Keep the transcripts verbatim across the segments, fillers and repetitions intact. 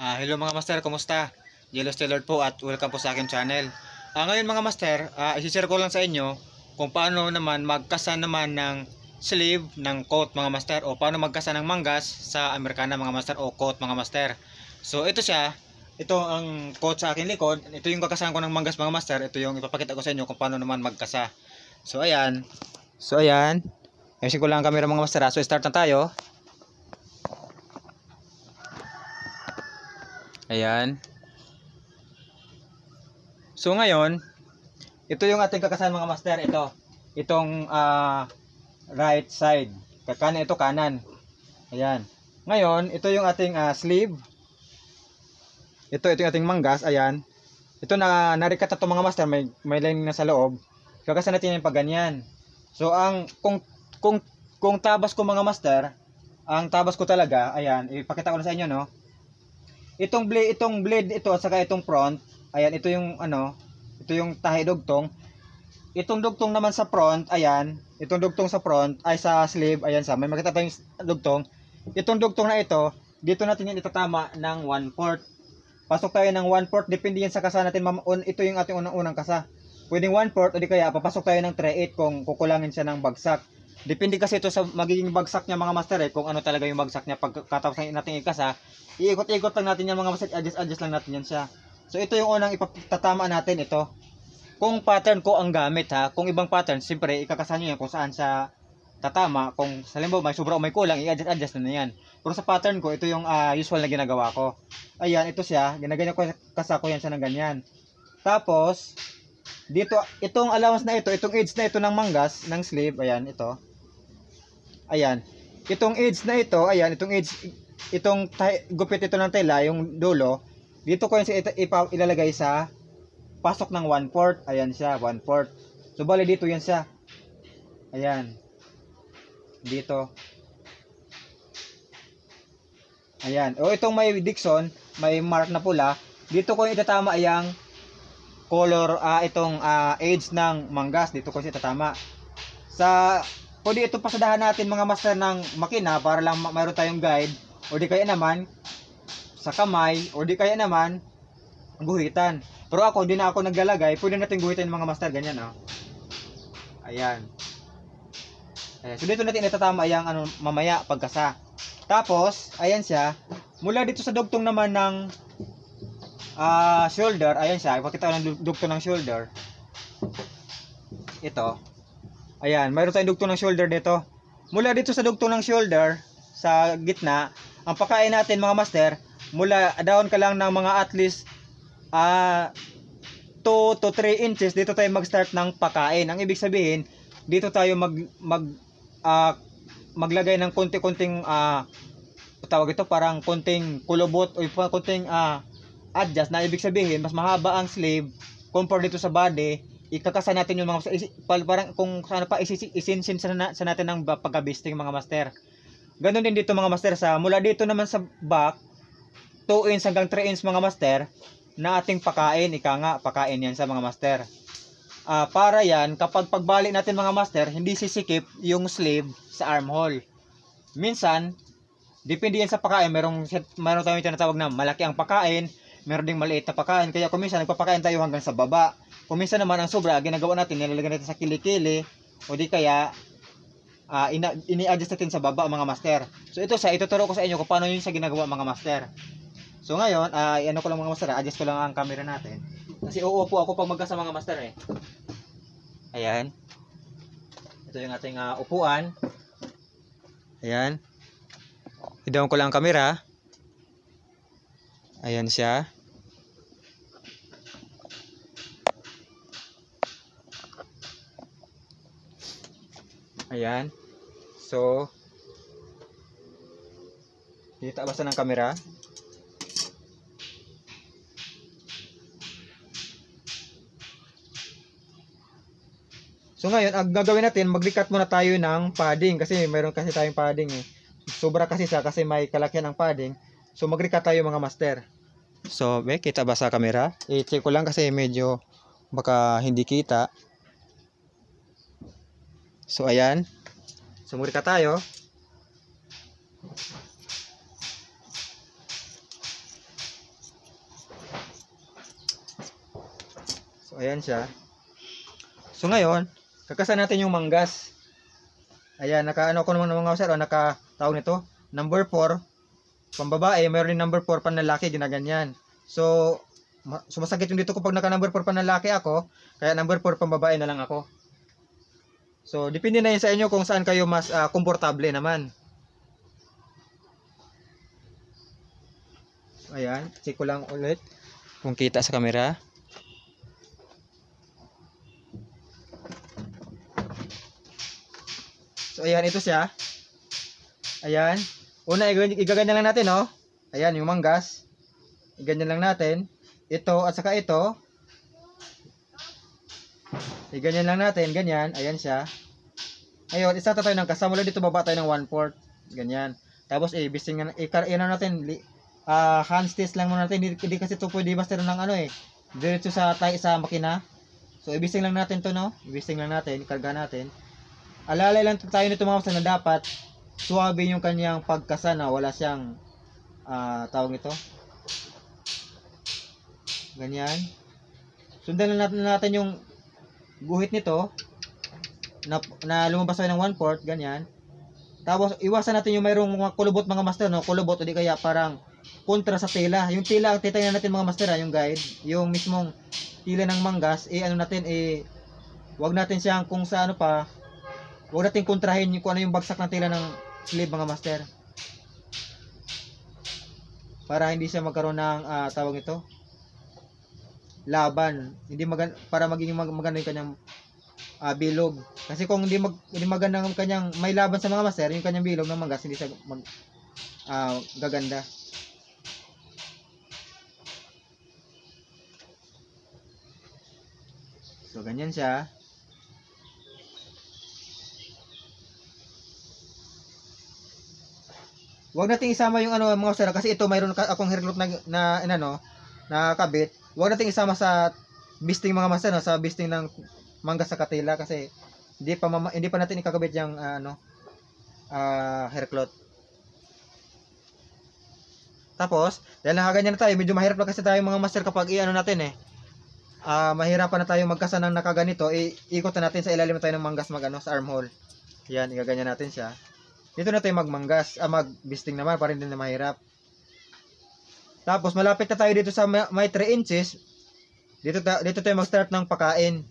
Ah, hello mga master, kumusta? Yellow Stellar po at welcome po sa akin channel. Ah, ngayon mga master, ah, isi-share ko lang sa inyo kung paano naman magkasa naman ng sleeve ng coat mga master, o paano magkasa ng manggas sa Amerikana mga master, o coat mga master. So ito siya, ito ang coat sa akin likod, ito yung kakasahan ko ng manggas mga master, ito yung ipapakita ko sa inyo kung paano naman magkasa. So ayan, so ayan, ayusin ko lang ang camera mga master. So start na tayo. Ayan. So ngayon, ito yung ating kakasahan mga master. Ito, itong uh, right side. Kanan, ito kanan. Ayan. Ngayon, ito yung ating uh, sleeve. Ito, ito yung ating manggas. Ayan. Ito na narikat na ito mga master. May, may lining na sa loob. Kakasahan natin yung pag ganyan. So ang kung kung kung tabas ko mga master, ang tabas ko talaga, ayan, ipakita ko na sa inyo, no. Itong blade, itong blade ito at saka itong front, ayan, ito yung ano, ito yung tahi dugtong. Itong dugtong naman sa front, ayan, itong dugtong sa front ay sa sleeve, ayan sa, may makita tayong dugtong. Itong dugtong na ito, dito natin yan itatama ng one fourth. Pasok tayo ng one fourth, depende yan sa kasa natin. Ito yung ating unang-unang kasa. Pwedeng one fourth o di kaya papasok tayo ng three eighths kung kukulangin siya ng bagsak. Depende kasi ito sa magiging bagsak niya mga master, eh, kung ano talaga yung bagsak niya pagkatapos natin ikasa. Iikot-ikot lang natin yan mga master, adjust-adjust lang natin yan siya. So ito yung unang ipatatama natin ito. Kung pattern ko ang gamit ha, kung ibang pattern, siyempre ikakasa nyo yan kung saan sa tatama. Kung sa limbawa may sobra o may kulang, i-adjust-adjust na yan. Pero sa pattern ko, ito yung uh, usual na ginagawa ko. Ayan, ito siya, ginaganyan ko, kasa ko yan siya ng ganyan. Tapos, dito, itong allowance na ito, itong edge na ito ng manggas, ng sleeve, ayan, ito. Ayan, itong edge na ito, ayan, itong edge, itong gupit ito ng tela, yung dulo, dito ko yung ilalagay sa pasok ng one fourth, ayan siya, one fourth. So, bali dito yan siya. Ayan. Dito. Ayan. O, itong may Dixon, may mark na pula, dito ko yung itatama yung color, uh, itong uh, edge ng manggas, dito ko siya itatama. Sa, pwede ito pasadahan natin mga master ng makina para lang mayroon tayong guide, o di kaya naman sa kamay, o di kaya naman guhitan. Pero ako, hindi na ako naglalagay, pwede natin guhitan mga master, ganyan, oh. Ayan. Ayan. So dito natin itatama yung ano, mamaya pagkasa. Tapos, ayan siya, mula dito sa dugtong naman ng uh, shoulder, ayan siya, ipakita ko ng dugtong ng shoulder. Ito. Ayan, mayroon tayong dugtong ng shoulder dito. Mula dito sa dugtong ng shoulder, sa gitna, ang pakain natin mga master, mula down ka lang ng mga at least uh, two to three inches, dito tayo mag-start ng pakain. Ang ibig sabihin, dito tayo mag, mag, uh, maglagay ng konti-konting, uh, tawag ito, parang konting kulubot o konting uh, adjust, na ibig sabihin, mas mahaba ang sleeve compare dito sa body. Ikakasa natin yung mga parang kung sana pa isinsin sa, sa natin ng pagka-bisting mga master. Ganon din dito mga master, sa mula dito naman sa back, two inch hanggang three inch mga master, na ating pakain, ika nga, pakain yan sa mga master. Uh, para yan, kapag pagbalik natin mga master, hindi sisikip yung sleeve sa armhole. Minsan, depende yan sa pakain, merong, merong tayong tinatawag na malaki ang pakain, meron ding maliit na pakain, kaya kung minsan nagpapakain tayo hanggang sa baba. Kung minsan naman ang sobra, ginagawa natin, nilalagay natin sa kilikili, o di kaya, uh, ini-adjust natin sa baba mga master. So ito siya, ituturo ko sa inyo kung paano yun sa ginagawa mga master. So ngayon, uh, ano ko lang mga master, adjust ko lang ang camera natin. Kasi uupo ako pag magkasa mga master eh. Ayan. Ito yung ating uh, upuan. Ayan. Idown ko lang ang camera. Ayan siya. Ayan. So, dito basta ng camera. So ngayon, ang gagawin natin, mag-recut muna tayo ng padding kasi mayroon kasi tayong padding eh. Sobra kasi siya kasi may kalakihan ng padding. So mag-recut tayo mga master. So, be, kita ba sa camera? I-check ko lang kasi medyo baka hindi kita. So ayan. So mag-recut tayo. So ayan siya. So ngayon, kakasan natin yung manggas. Ayan, naka ano ko naman mga master, o naka tawag nito, number four. Pambabae, mayroon din number four panlalaki, ginaganyan. So sumasakit yung dito ko pag naka number four panlalaki ako, kaya number four pambabae na lang ako. So depende na yun sa inyo kung saan kayo mas uh, komportable naman. Ayan, check ko lang ulit kung kita sa camera. So ayan, ito siya. Ayan. Una, igaganyan lang natin, oh. Ayan, yung manggas. Iganyan lang natin. Ito at saka ito. Iganyan lang natin, ganyan. Ayan siya. Ngayon, isa tayo ng kasamula dito, baba tayo ng one fourth. Ganyan. Tapos, eh, bising nga, i-ano natin, uh, hand test lang muna natin. Hindi, hindi kasi ito pwede basta ng ano eh. Diretso sa tayo sa makina. So, ibising lang natin to, no? Ibising lang natin, ikarga natin. Alalay lang tayo nito mga masal na dapat suwabe yung kanyang pagkasa na wala siyang uh, tawag ito. Ganyan. Sundan lang natin, natin yung guhit nito na, na lumabas tayo ng one fourth, ganyan. Tapos iwasan natin yung mayroong mga kulubot mga master, no? Kulubot o di kaya parang kontra sa tela. Yung tela ang titingnan natin mga master, ha? Yung guide, yung mismong tila ng manggas, eh ano natin, eh wag natin siyang kung sa ano pa, wag natin kontrahin yung kung ano yung bagsak ng tela ng sleeve mga master. Para hindi siya magkaroon ng uh, tawag ito, laban. Hindi maganda, para maging mag maganda yung kanyang uh, bilog. Kasi kung hindi mag hindi maganda ang kanyang may laban sa mga master, yung kanyang bilog ng manggas hindi siya mag uh, gaganda. So ganyan siya. Huwag nating isama yung ano mga master, kasi ito mayroon akong hair glove na na ano na kabit. Huwag nating isama sa bisting mga master, no? Sa bisting ng manggas sa katila, kasi hindi pa mama, hindi pa natin ikakabit yung uh, ano uh, hair cloth. Tapos, dahil nakaganyan na tayo, medyo mahirap na kasi tayo mga master kapag i-ano natin eh. Uh, mahirapan na tayo magkasa ng nakaganito, i-ikot na natin sa ilalim tayo ng manggas mag ano, sa armhole. Yan, igaganyan natin siya. Dito na tayo magmanggas, ah, magbisting naman para hindi na mahirap. Tapos malapit na tayo dito sa may three inches. Dito, ta dito tayo mag-start ng pakain.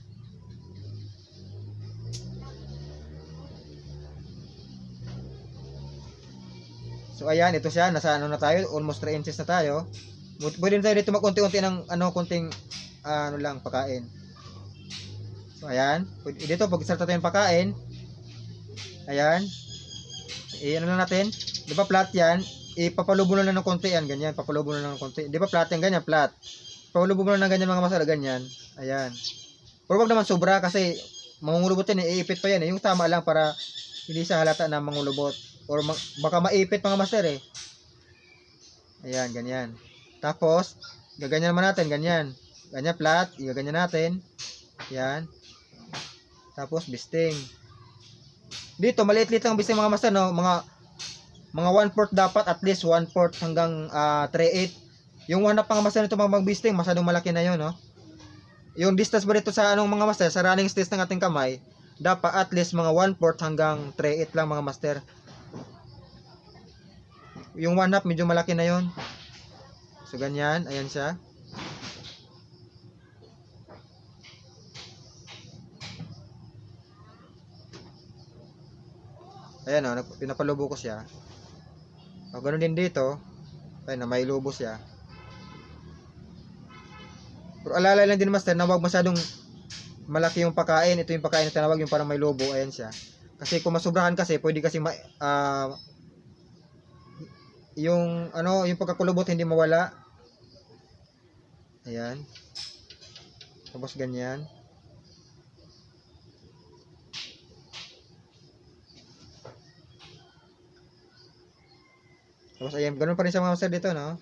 So ayan, ito siya, nasa ano na tayo, almost three inches na tayo. Pwede na tayo dito mag-unti-unti ng ano, kunting uh, ano lang, pakain. So ayan, dito pag-start tayo ng pakain. Ayan. Eh, ano lang natin, di ba flat yan, ipapalubo na lang ng konti yan, ganyan, papalubo na lang ng konti, di ba flat yan, ganyan, flat, papalubo na lang ganyan mga masala, ganyan, ayan, pero wag naman sobra, kasi mangungulubot yan, iipit pa yan, eh. Yung tama lang para hindi siya halata na mangulubot, or ma baka maipit mga master eh, ayan, ganyan, tapos, gaganyan naman natin, ganyan, ganyan flat, gaganyan natin, ayan, tapos bisting. Dito, maliit-liit lang bising mga master, no? Mga mga one fourth dapat, at least one fourth hanggang uh, three eighths. Yung one half mga master nito mga magbisting, masyadong malaki na yun, no? Yung distance ba dito sa anong mga master, sa running distance ng ating kamay, dapat at least mga one fourth hanggang three eighths lang mga master. Yung one half, medyo malaki na yun. So, ganyan. Ayan siya. Ayan o, oh, pinapalubo ko siya. O, ganoon din dito. Ayan na, may lubo siya. Pero alalay lang din master na huwag masyadong malaki yung pakain. Ito yung pakain na tinawag yung parang may lubo. Ayan siya. Kasi kung masubrahan kasi, pwede kasi ma, uh, yung ano, yung pagkakulubot hindi mawala. Ayan. Tapos ganyan. Tapos ayan, ganun pa rin sa mga master dito, no?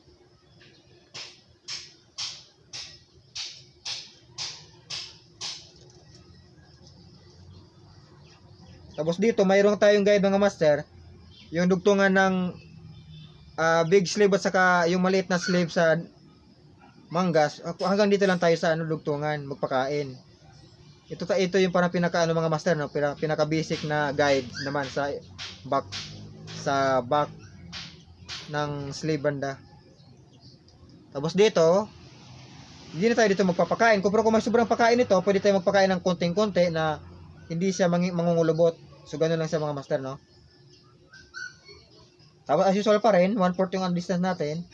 Tapos dito, mayroon tayong guide mga master. Yung dugtungan ng uh, big sleeve at saka yung maliit na sleeve sa manggas, hanggang dito lang tayo sa ano dugtungan, magpakain. Ito ta ito yung parang pinaka ano mga master no, pinaka basic na guide naman sa back sa back ng sleeve banda. Tapos dito, hindi na tayo dito magpapakain. Kung pero kung may sobrang pakain ito, pwede tayo magpakain ng konting-konti na hindi siya mangungulubot. So ganoon lang sa mga master no. Tapos as usual pa rin, one fourth yung distance natin.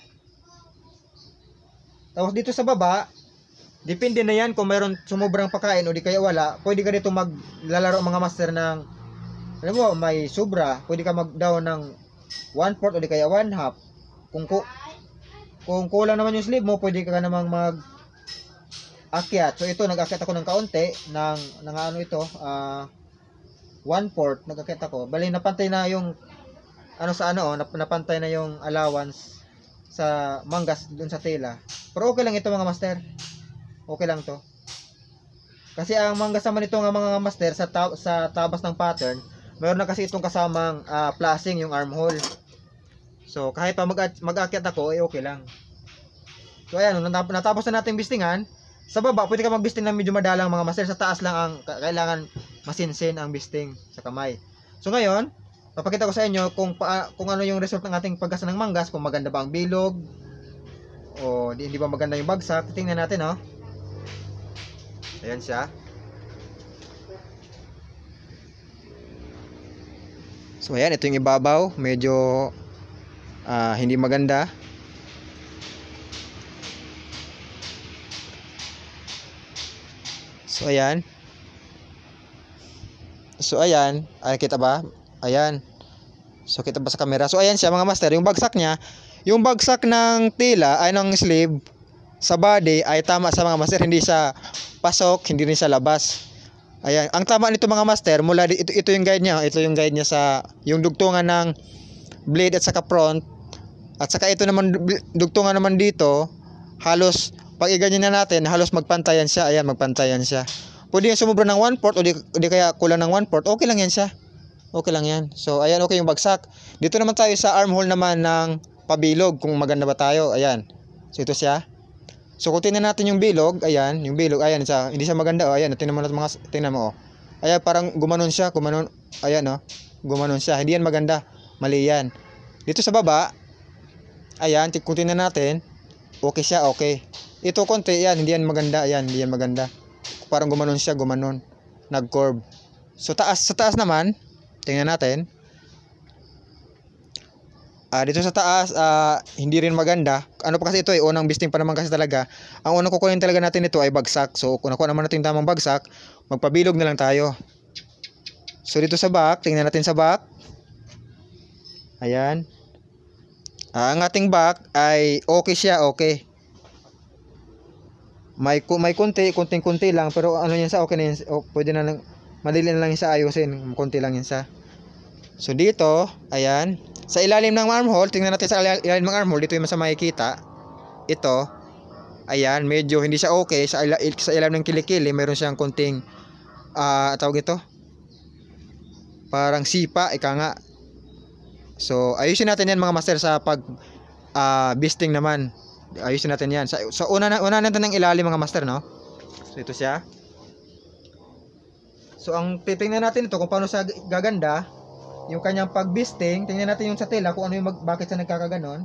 Tapos dito sa baba, depende na yan kung mayroon sumubrang pakain o di kaya wala. Pwede ka dito maglalaro mga master ng, alam mo, may sobra. Pwede ka mag-down ng one fourth o di kaya one half. Kung, ku kung kulang naman yung sleeve mo, pwede ka namang mag akyat. So ito, nag-akyat ako ng kaunti ng, ng ano ito, uh, one fourth, nag-akyat ako. Bali, napantay na yung, ano sa ano, nap napantay na yung allowance sa manggas dun sa tela. Pero okay lang ito mga master. Okay lang to. Kasi ang manggas naman ito ng mga master sa, ta sa tabas ng pattern, mayroon na kasi itong kasamang uh, flashing yung armhole. So kahit pa mag-aakyat ako, eh okay lang. So ayan, natapos na natin bistingan. Sa baba, pwede ka magbisting ng medyo madalang mga master. Sa taas lang ang kailangan masinsin ang bisting sa kamay. So ngayon, papakita ko sa inyo kung, pa, kung ano yung result ng ating paggasa ng manggas. Kung maganda ba ang bilog o di, hindi ba maganda yung bagsak. Tingnan natin, oh. Ayan siya. So ayan, ito yung ibabaw. Medyo uh, hindi maganda. So ayan. So ayan, ay kita ba? Ayan. So kita ba sa camera? So ayan siya mga master, yung bagsak niya, yung bagsak ng tela ay ng sleeve sa body ay tama sa mga master, hindi siya pasok, hindi rin siya labas. Ayan, ang tama nito mga master, mula ito, ito yung guide niya, ito yung guide niya sa yung dugtungan ng blade at saka front. At saka ito naman dugtungan naman dito, halos pag iganyan na natin, halos magpantayan siya. Ayan, magpantayan siya. Pwede yung sumubra ng one fourth o di, di kaya kulang ng one fourth, okay lang yan siya. Okay lang yan. So ayan, okay yung bagsak. Dito naman tayo sa armhole naman ng pabilog, kung maganda ba tayo. Ayan. So ito siya. So kung tingnan natin yung bilog, ayan, yung bilog, ayan siya, hindi siya maganda. Oh, ayan, tingnan mo natin mga, tingnan mo, oh. Ayan, parang gumanon siya, gumanon, ayan, oh. Gumanon siya. Hindi yan maganda. Mali yan. Dito sa baba, ayan, kung tingnan natin, okay siya, okay. Ito konti, yan, hindi yan maganda, ayan, hindi yan maganda. Parang gumanon siya, gumanon. Nag-curve. So taas, sa taas naman, tingnan natin. Ah, dito sa taas, ah, hindi rin maganda. Ano pa kasi ito eh, unang bisting pa naman kasi talaga. Ang unang kukunin talaga natin ito ay bagsak. So kung nakuha naman natin yung tamang bagsak, magpabilog na lang tayo. So dito sa back, tingnan natin sa back. Ayan. Ah, ang ating back ay okay siya, okay. May may kunti, kunting-kunti lang, pero ano yan sa okay na yan, oh, pwede na lang, madali na lang yan sa ayusin, kunti lang yan sa. So dito, ayan, sa ilalim ng armhole, tingnan natin sa ilalim ng armhole, dito yung mas makikita. Ito, ayan, medyo hindi siya okay, sa, ila, sa ilalim ng kilikili, mayroon siyang kunting, ah, uh, tawag ito, parang sipa, ika nga. So ayusin natin yan mga master sa pag uh, bisting naman. Ayusin natin yan. Sa, sa una, na, una natin ng ilalim mga master, no? So ito siya. So ang titingnan natin ito kung paano siya gaganda, yung kanyang pagbisting. Tingnan natin yung sa tela kung ano yung mag, bakit siya nagkakaganon.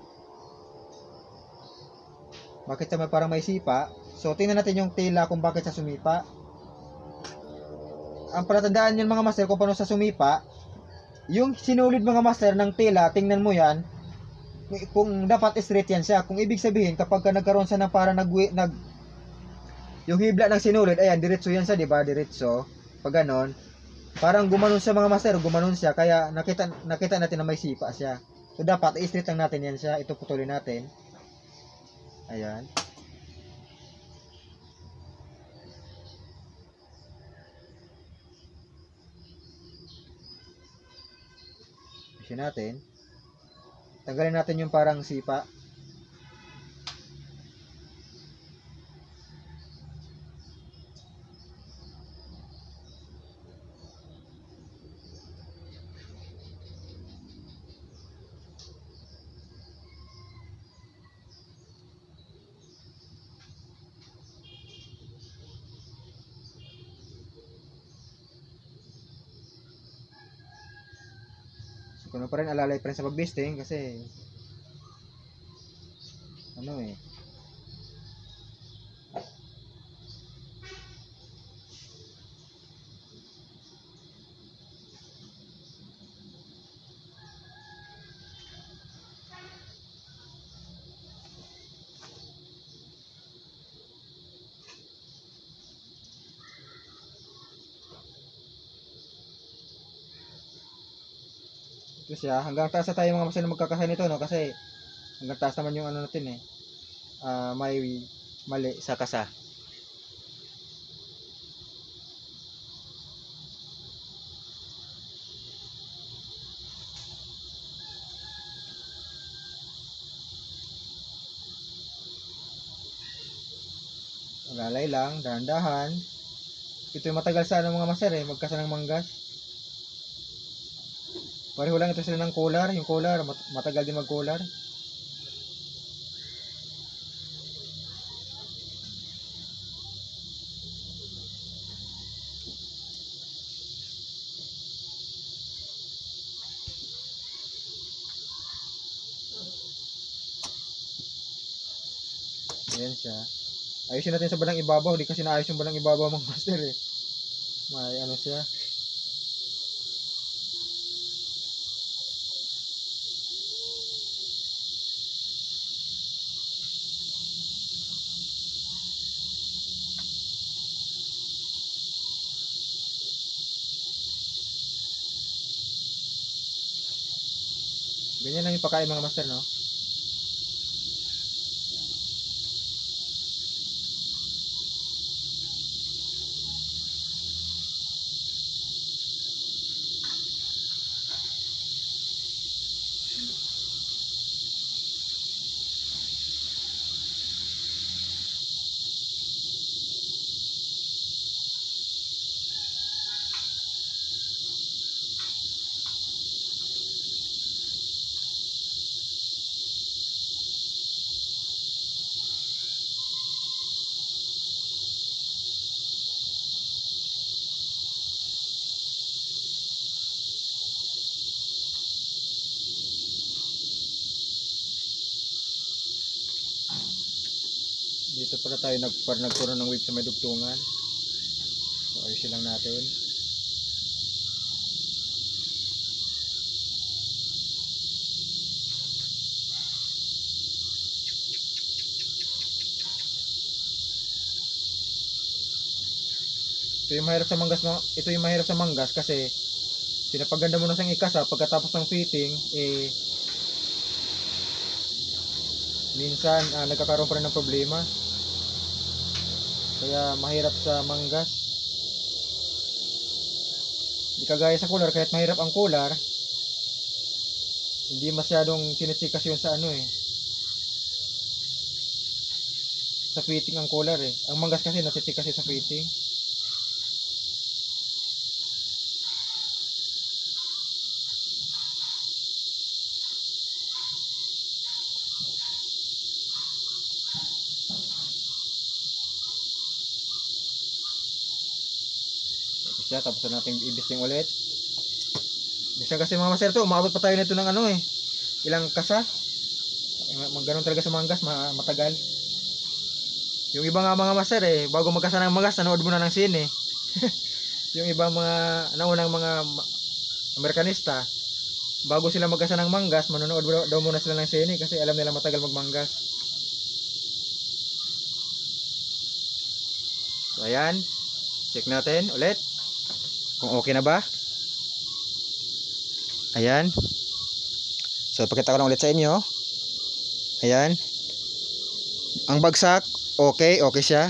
Bakit siya may parang may sipa. So tingnan natin yung tela kung bakit siya sumipa. Ang palatandaan yun mga master kung paano siya sumipa, yung sinulid mga master ng tela, tingnan mo yan, kung dapat straight yan siya. Kung ibig sabihin kapag ka nagkaroon siya ng para nag, nag yung hibla ng sinulid, ayan, diretso yan siya, di ba? Diretso. Pag ganon, parang gumanon siya mga master, gumanon siya, kaya nakita nakita natin na may sipa siya. So dapat i-straight lang natin yan siya. Ito putulin natin. Ayan. Ayusin natin. Tanggalin natin yung parang sipa. Kuno pa rin alalay pa rin sa pagbisting kasi ano eh. Ito siya, hanggang taas na tayo mga master na magkakasayan nito, no? Kasi hanggang taas naman yung ano natin eh. Uh, may mali sa kasa. Lalay lang, dahan-dahan. Ito yung matagal sa ano mga master eh, magkasa ng manggas. Pareho lang ito sila ng collar. Yung collar, matagal din mag-collar. Ayan siya. Ayusin natin sa balang ibabaw. Hindi kasi naayos yung balang ibabaw mga master eh. May ano siya. Ganyan lang yung pakain mga master, no? Dito pala tayo nagpar nagpuno ng wave sa may dugtungan. So ayusin lang natin. Ito yung mahirap sa manggas, no? Ito yung mahirap sa manggas kasi pinapaganda mo na siyang ikasa pagkatapos ng fitting eh minsan ah, nagkakaroon pa rin ng problema. Kaya mahirap sa manggas. Hindi kagaya sa cooler, kahit mahirap ang cooler, hindi masyadong sinitsikas yun sa ano eh. Sa fitting ang cooler eh. Ang manggas kasi nasitsikas sa fitting. Siya, tapos na natin i-bisting ulit. Minsan kasi mga master to, umabot pa tayo nito ng ano eh, ilang kasa. Magganon talaga sa manggas, matagal. Yung iba nga mga master eh, bago magkasa ng manggas, nanood mo na ng sine. Yung iba mga naunang mga Amerikanista, bago sila magkasa ng manggas, manonood daw muna sila ng sine kasi alam nila matagal magmanggas. So ayan, check natin ulit kung okay na ba. Ayan. So pakita ko lang ulit sa inyo. Ayan. Ang bagsak, okay, okay siya.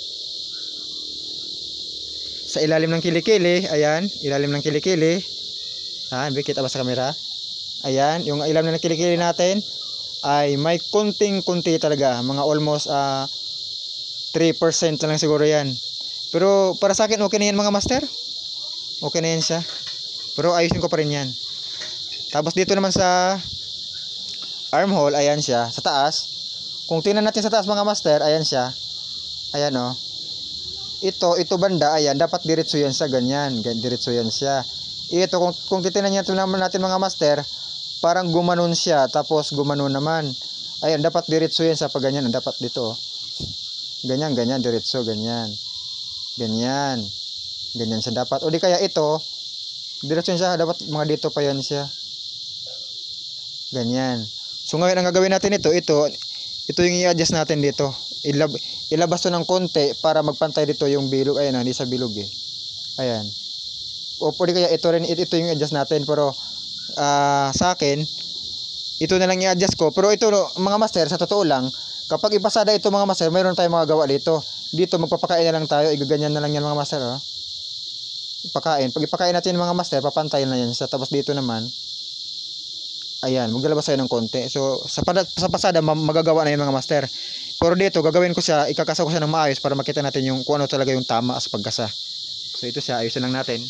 Sa ilalim ng kilikili, ayan, ilalim ng kilikili. Ha, kita ba sa camera? Ayan, yung ilalim ng kilikili natin ay may kunting-kunti talaga, mga almost uh, three percent lang siguro yan. Pero para sa akin okay na yan mga master. Okay na yan siya. Pero ayusin ko pa rin yan. Tapos dito naman sa armhole, ayan siya. Sa taas. Kung tingnan natin sa taas mga master, ayan siya. Ayan o. Oh. Ito, ito banda, ayan. Dapat diretso yan sa ganyan. Diretso yan siya. ito kung, kung titingnan niyo naman natin mga master, parang gumanon siya, tapos gumanon naman. Ayun, dapat diretso yan sa pag ganyan, dapat dito. Ganyan, ganyan, diretso, ganyan. Ganyan. Ganyan siya dapat. O di kaya ito, diretso siya, dapat mga dito pa yan siya. Ganyan. So ngayon ang gagawin natin ito, ito, ito yung i-adjust natin dito. Ilab ilabas to ng konti para magpantay dito yung bilog. Ayan, hindi sa bilog eh. Ayan. O pwede kaya ito rin, ito yung i-adjust natin. Pero uh, sa akin, ito na lang i-adjust ko. Pero ito mga master, sa totoo lang, kapag ipasada ito mga master, mayroon tayong mga gawa dito. Dito magpapakain na lang tayo, igaganyan na lang yan mga master. Oh. Ipakain. Pag ipakain natin mga master, papantayin na yan. Sa tapos dito naman, ayan, maglalabas tayo ng konti. So, sa, sa pasada, magagawa na yan mga master. Pero dito, gagawin ko siya, ikakasa ko siya ng maayos para makita natin yung kung ano talaga yung tama sa pagkasa. So, ito siya, ayusin lang natin.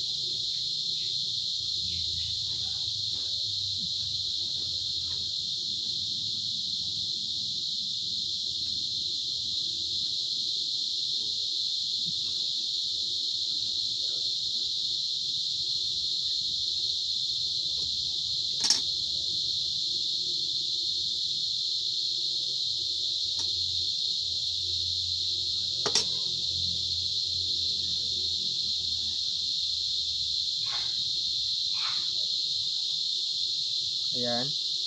Ayan.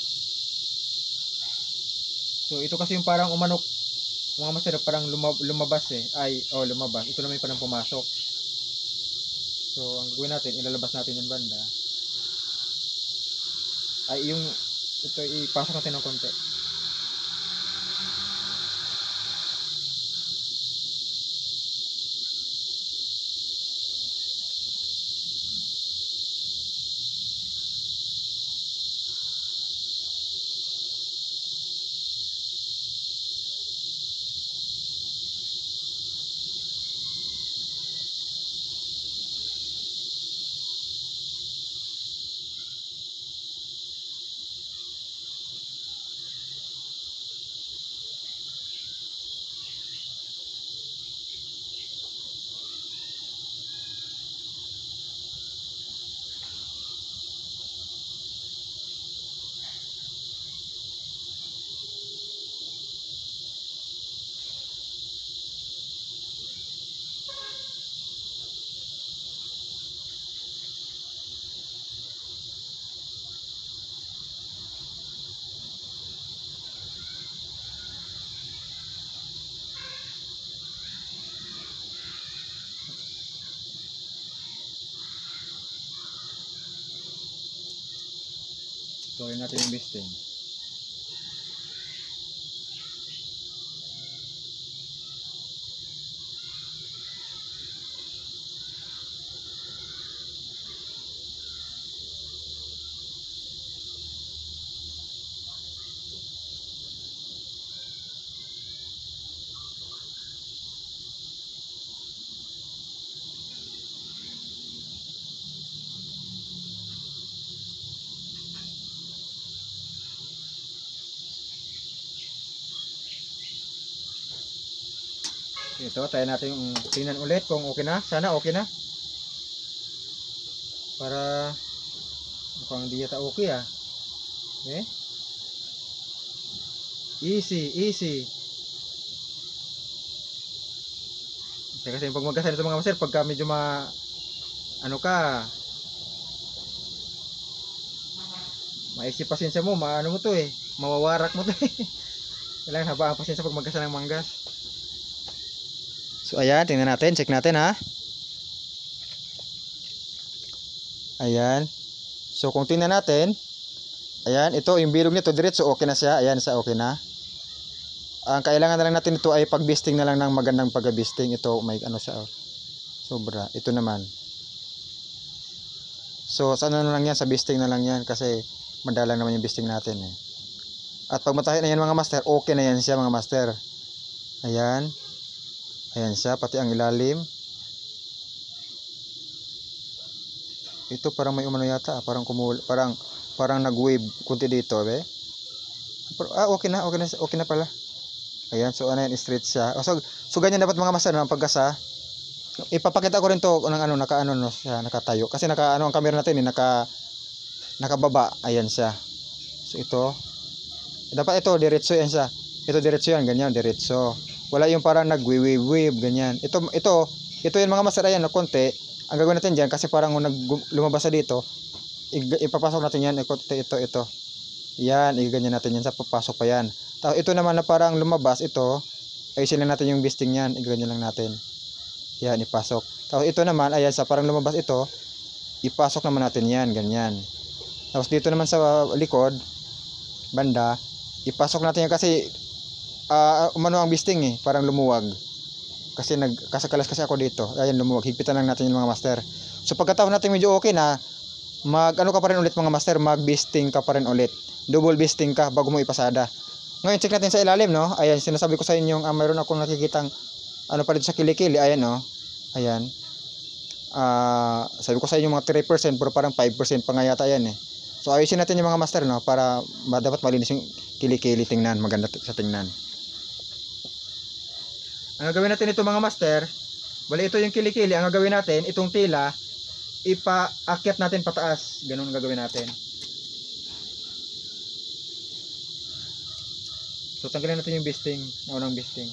So, ito kasi yung parang umanok. Mga master, parang lumab lumabas eh. Ay, oh, lumabas. Ito naman yung parang pumasok. So, ang gagawin natin, ilalabas natin yung banda. Ay, yung, ito, ipasok natin ng konti. Tuloy natin yung bisting. Ito, tayo natin yung tingnan ulit kung okay na. Sana okay na. Para mukhang di yata okay ah. Okay? Easy, easy. Kasi pag magkasan ito mga master, pagka medyo ma ano ka, maisip pasensya mo, maano mo to eh, mawawarak mo to eh. Kailangan habang pasensya pag magkasan ng manggas. So ayan, tingnan natin, check natin ha. Ayan. So kung tingnan natin, ayan, ito yung bilog nito diretso, okay na siya. Ayan, sa okay na. Ang kailangan na lang natin ito ay pagbisting na lang ng magandang pagbisting. Ito may ano siya, sobra. Ito naman. So sa ano na lang yan, sa bisting na lang yan kasi madalang naman yung bisting natin eh. At pag matahin na yan mga master, okay na yan siya mga master. Ayan. Ayan siya, pati ang ilalim. Ito parang may umano yata, parang kumul, parang parang nag-wave kunti dito, be. Ah, okay na, okay na, okay na pala. Ayan, so ano yan, straight siya. Oh, so, so ganyan dapat mga master, no, pagkasa. ipapakita ko rin to ng ano, naka ano no, siya, nakatayo. Kasi naka ano ang camera natin, eh, naka nakababa. Ayan siya. So ito, dapat ito diretso yan siya. Ito diretso yan, ganyan, diretso. Wala yung parang nagwi-wave ganyan. Ito ito, ito yung mga master, ayan, no, konti. Ang gagawin natin diyan kasi parang nag lumabas sa dito, ipapasok natin yan, ito ito ito. Yan, iganyan natin yan sa papasok pa yan. Tapos ito naman na parang lumabas, ito, ayusin lang natin yung bisting yan, iganyan lang natin. Yan, ipasok. Tapos ito naman, ayan, sa parang lumabas ito, ipasok naman natin yan, ganyan. Tapos dito naman sa likod, banda, ipasok natin yan kasi, uh, umano ang bisting eh, parang lumuwag. Kasi nagkasakalas kasi ako dito, ayan, lumuwag. Higpitan lang natin yung mga master. So pagkatapos natin medyo okay na, mag ano ka pa rin ulit mga master, mag bisting ka pa rin ulit. Double bisting ka bago mo ipasada. Ngayon check natin sa ilalim, no. Ayan, sinasabi ko sa inyo, ah, mayroon akong nakikitang ano pa dito sa kilikili. Ayan, no. Ayan. Ah, uh, sabi ko sa inyo mga three percent pero parang five percent pa nga yata yan eh. So ayusin natin yung mga master, no, para dapat malinis yung kilikili, tingnan, maganda sa tingnan. Ang gagawin natin ito mga master, bali ito yung kilikili, ang gagawin natin itong tila ipaakyat natin pataas. Ganun ang gagawin natin. So tanggalin natin yung bisting, na unang bisting.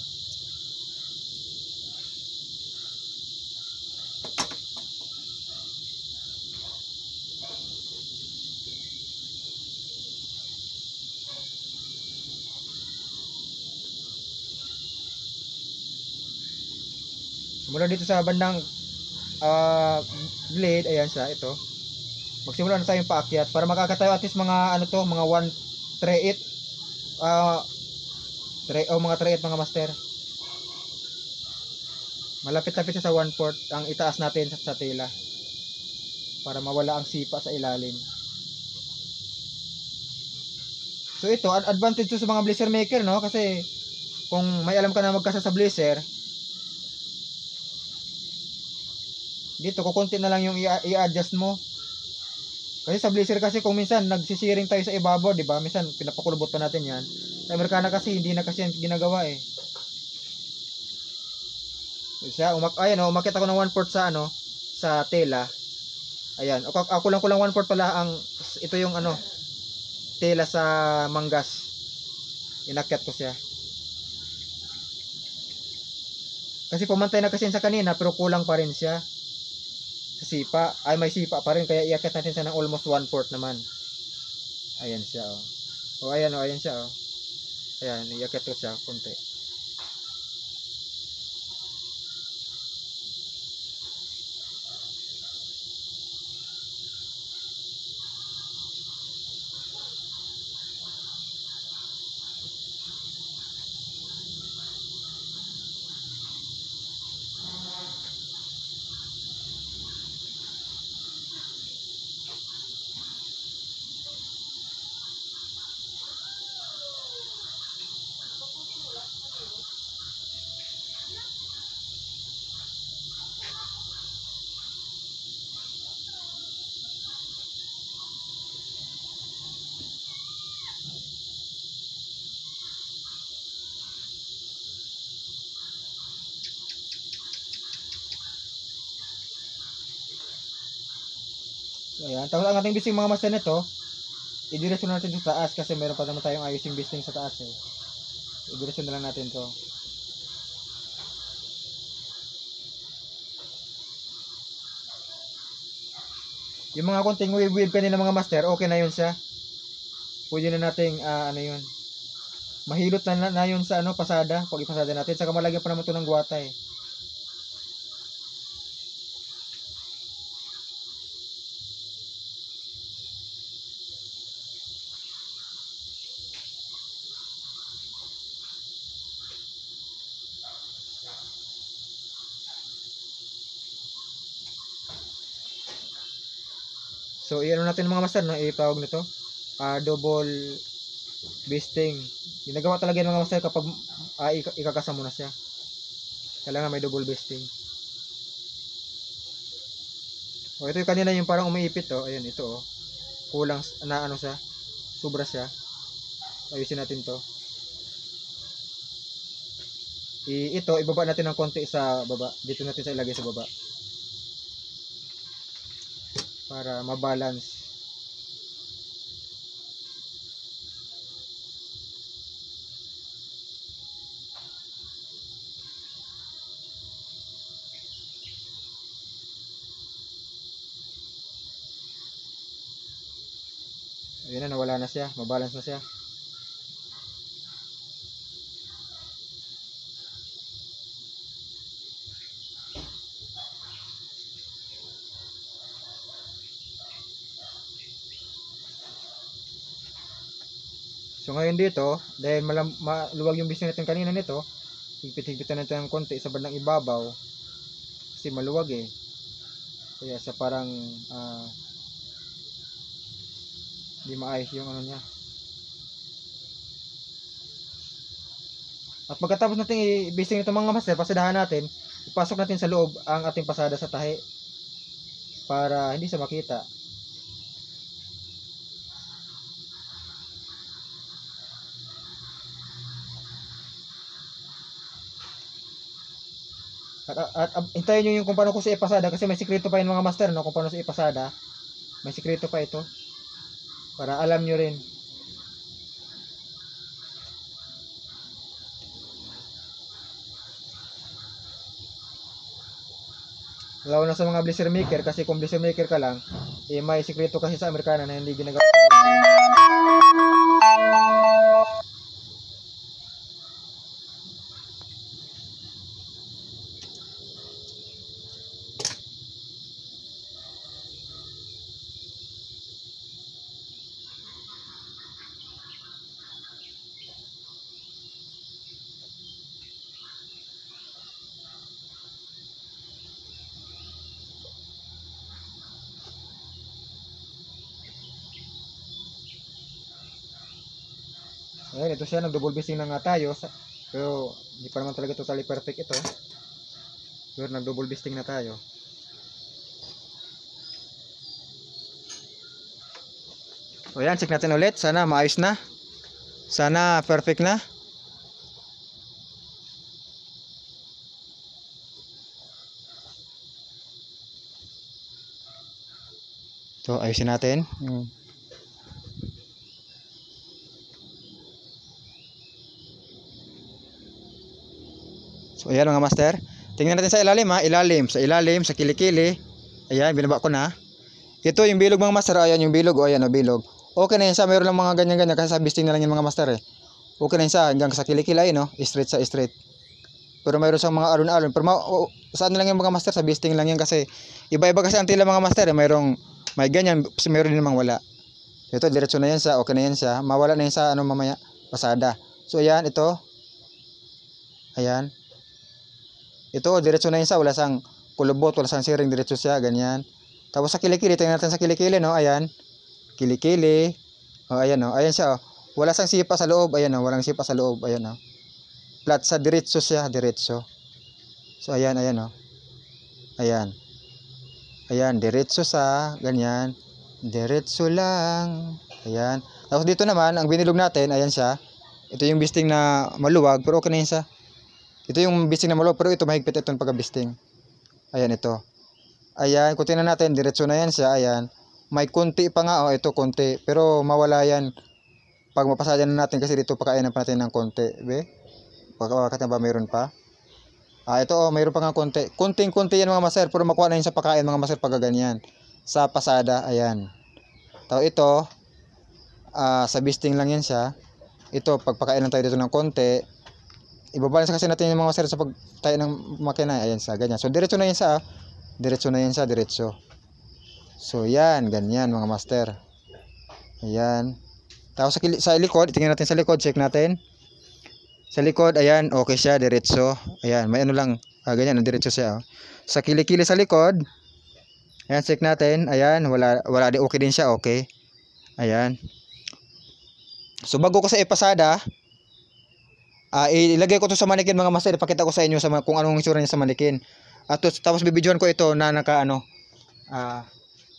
So, mula dito sa bandang uh, blade, ayan siya, ito. Magsimula na tayong paakyat para makakatayo at least mga ano to, mga one three eight uh, o oh, mga three eight mga master. Malapit-lapit siya sa one fourth ang itaas natin sa, sa tela para mawala ang sipa sa ilalim. So ito, advantage to sa mga blazer maker, no, kasi kung may alam ka na magkasa sa blazer, dito kukunti na lang yung i-adjust mo. Kasi sa blazer kasi kung minsan nagsisiring tayo sa ibabaw, di ba? Minsan pinapakulubot pa natin 'yan. Sa Amerikana kasi hindi na kasi ginagawa eh. Siya, umak ayan oh, umakyat ako ng one fourth sa ano, sa tela. Ayan, ako, ako lang ko lang one fourth pala ang ito yung ano, tela sa manggas. Inakyat ko siya. Kasi pumantay na kasi sa kanina pero kulang pa rin siya. Sa sipa, ay may sipa pa rin kaya iakyat natin siya ng almost one fourth naman. Ayan siya oh. Oh ayan oh, ayan siya oh. Ayan, iakyat ko siya konti. So, ayan. Tapos ang ating bisting mga master nito, idiretso natin sa taas kasi meron pa naman tayong ayusing bisting sa taas eh. Idiretso na lang natin to. Yung mga konting wave-wave kanina mga master, okay na yun siya. Pwede na nating, uh, ano yun, mahilot na, na yun sa ano, pasada, pag ipasada natin. Saka malagyan pa naman ito ng guwata eh. So, i-ano natin mga master, no? Itawag nito, uh, double bisting. Ginagawa talaga ng mga master kapag uh, ikakasa mo na siya. Kailangan may double bisting. O, ito yung kanina yung parang umiipit, oh. Ayun, ito, oh. Kulang na ano siya. Sobra siya. Ayusin natin to. I, ito, ibaba natin ng konti sa baba. Dito natin sa ilagay sa baba. Para mabalance. Ayun na, nawala na siya. Mabalance na siya. So ngayon dito, dahil malam, maluwag yung bising natin kanina nito, higpit-higpitan natin ng konti sa bandang ibabaw. Kasi maluwag eh. Kaya sa parang uh, hindi maayos yung ano niya. At pagkatapos natin i-bising ito mga master, pasadahan natin, ipasok natin sa loob ang ating pasada sa tahi para hindi siya makita. At, at, at hintayin nyo yung kung paano ko siya ipasada kasi may sikreto pa yun mga master, no? Kung paano siya ipasada, may sikreto pa ito para alam nyo rin. Lalo na sa mga blister maker, kasi kung blister maker ka lang, eh may sikreto kasi sa Amerikana na hindi ginagawa. Ayan, ito siya, nag-double bising na nga tayo. Pero, hindi pa naman talaga totally perfect ito. Pero, nag-double bising na tayo. So, ayan, check natin ulit. Sana maayos na. Sana perfect na. So, ayusin natin. Hmm. So ayan mga master, tingnan natin sa ilalim ha, ilalim, sa ilalim, sa kilikili. Ayan, binaba ko na. Ito yung bilog mga master, ayan yung bilog, o ayan o bilog. Okay na yun sa, mayroon lang mga ganyan-ganyan kasi sa bisting na lang yung mga master eh. Okay na yun sa, hanggang sa kilikili ay no, straight sa straight. Pero mayroon sa mga alon-alon, pero oh, saan lang yung mga master, sa bisting lang yan kasi iba-iba kasi ang tila mga master eh, mayroong may ganyan, mayroon din namang wala. Ito, diretso na yan sa, okay na yan sa, mawala na yan sa ano mamaya, pasada. So ayan, ito. Ayan. Ito, diretso na yun sa, wala sang kulubot, wala sang siring, diretso siya, ganyan. Tapos sa kilikili, tingnan natin sa kilikili, no, ayan. Kilikili, o, oh, ayan, no, ayan siya, oh. Wala sang sipa sa loob, ayan, no, walang sipa sa loob, ayan, no. Flat sa diretso siya, diretso. So, ayan, ayan, no. Ayan. Ayan, diretso sa, ganyan. Diretso lang. Ayan. Tapos dito naman, ang binilog natin, ayan siya. Ito yung bisting na maluwag, pero okay na yun siya. Ito yung bisting na maluwag, pero ito mahigpit itong pagka-bisting. Ayan ito. Ayan, kung tingnan natin, diretso na yan siya. Ayan. May kunti pa nga, oh, ito kunti. Pero mawala yan pag mapasada na natin kasi dito pakainan pa natin ng konti. Be? Pagkawakat na ba mayroon pa? Ah, ito oh, mayroon pa nga konti. Kunting-kunti yan mga master, pero makuha na yun sa pagkain mga master pag ganyan. Sa pasada, ayan. Tapos ito, ah, sa bisting lang yan siya. Ito, pagpakainan tayo dito ng konti. Ibabalance kasi natin yung mga master sa pag tayo ng makina, ayan sa ganyan. So diretso na yan sa, diretso na yan sa, diretso. So yan, ganyan mga master. Ayan. Tapos sa, sa likod, tingnan natin sa likod, check natin. Sa likod, ayan, okay siya, diretso. Ayan, may ano lang, ah, ganyan, diretso siya. Oh. Sa kilikili sa likod, ayan, check natin. Ayan, wala, wala, okay din siya, okay. Ayan. So bago ko sa ipasada, Uh, ilagay ko to sa manikin mga master, ipakita ko sa inyo sa, kung anong itsura niya sa manikin. At tapos bibidyoan ko ito na naka ano, uh,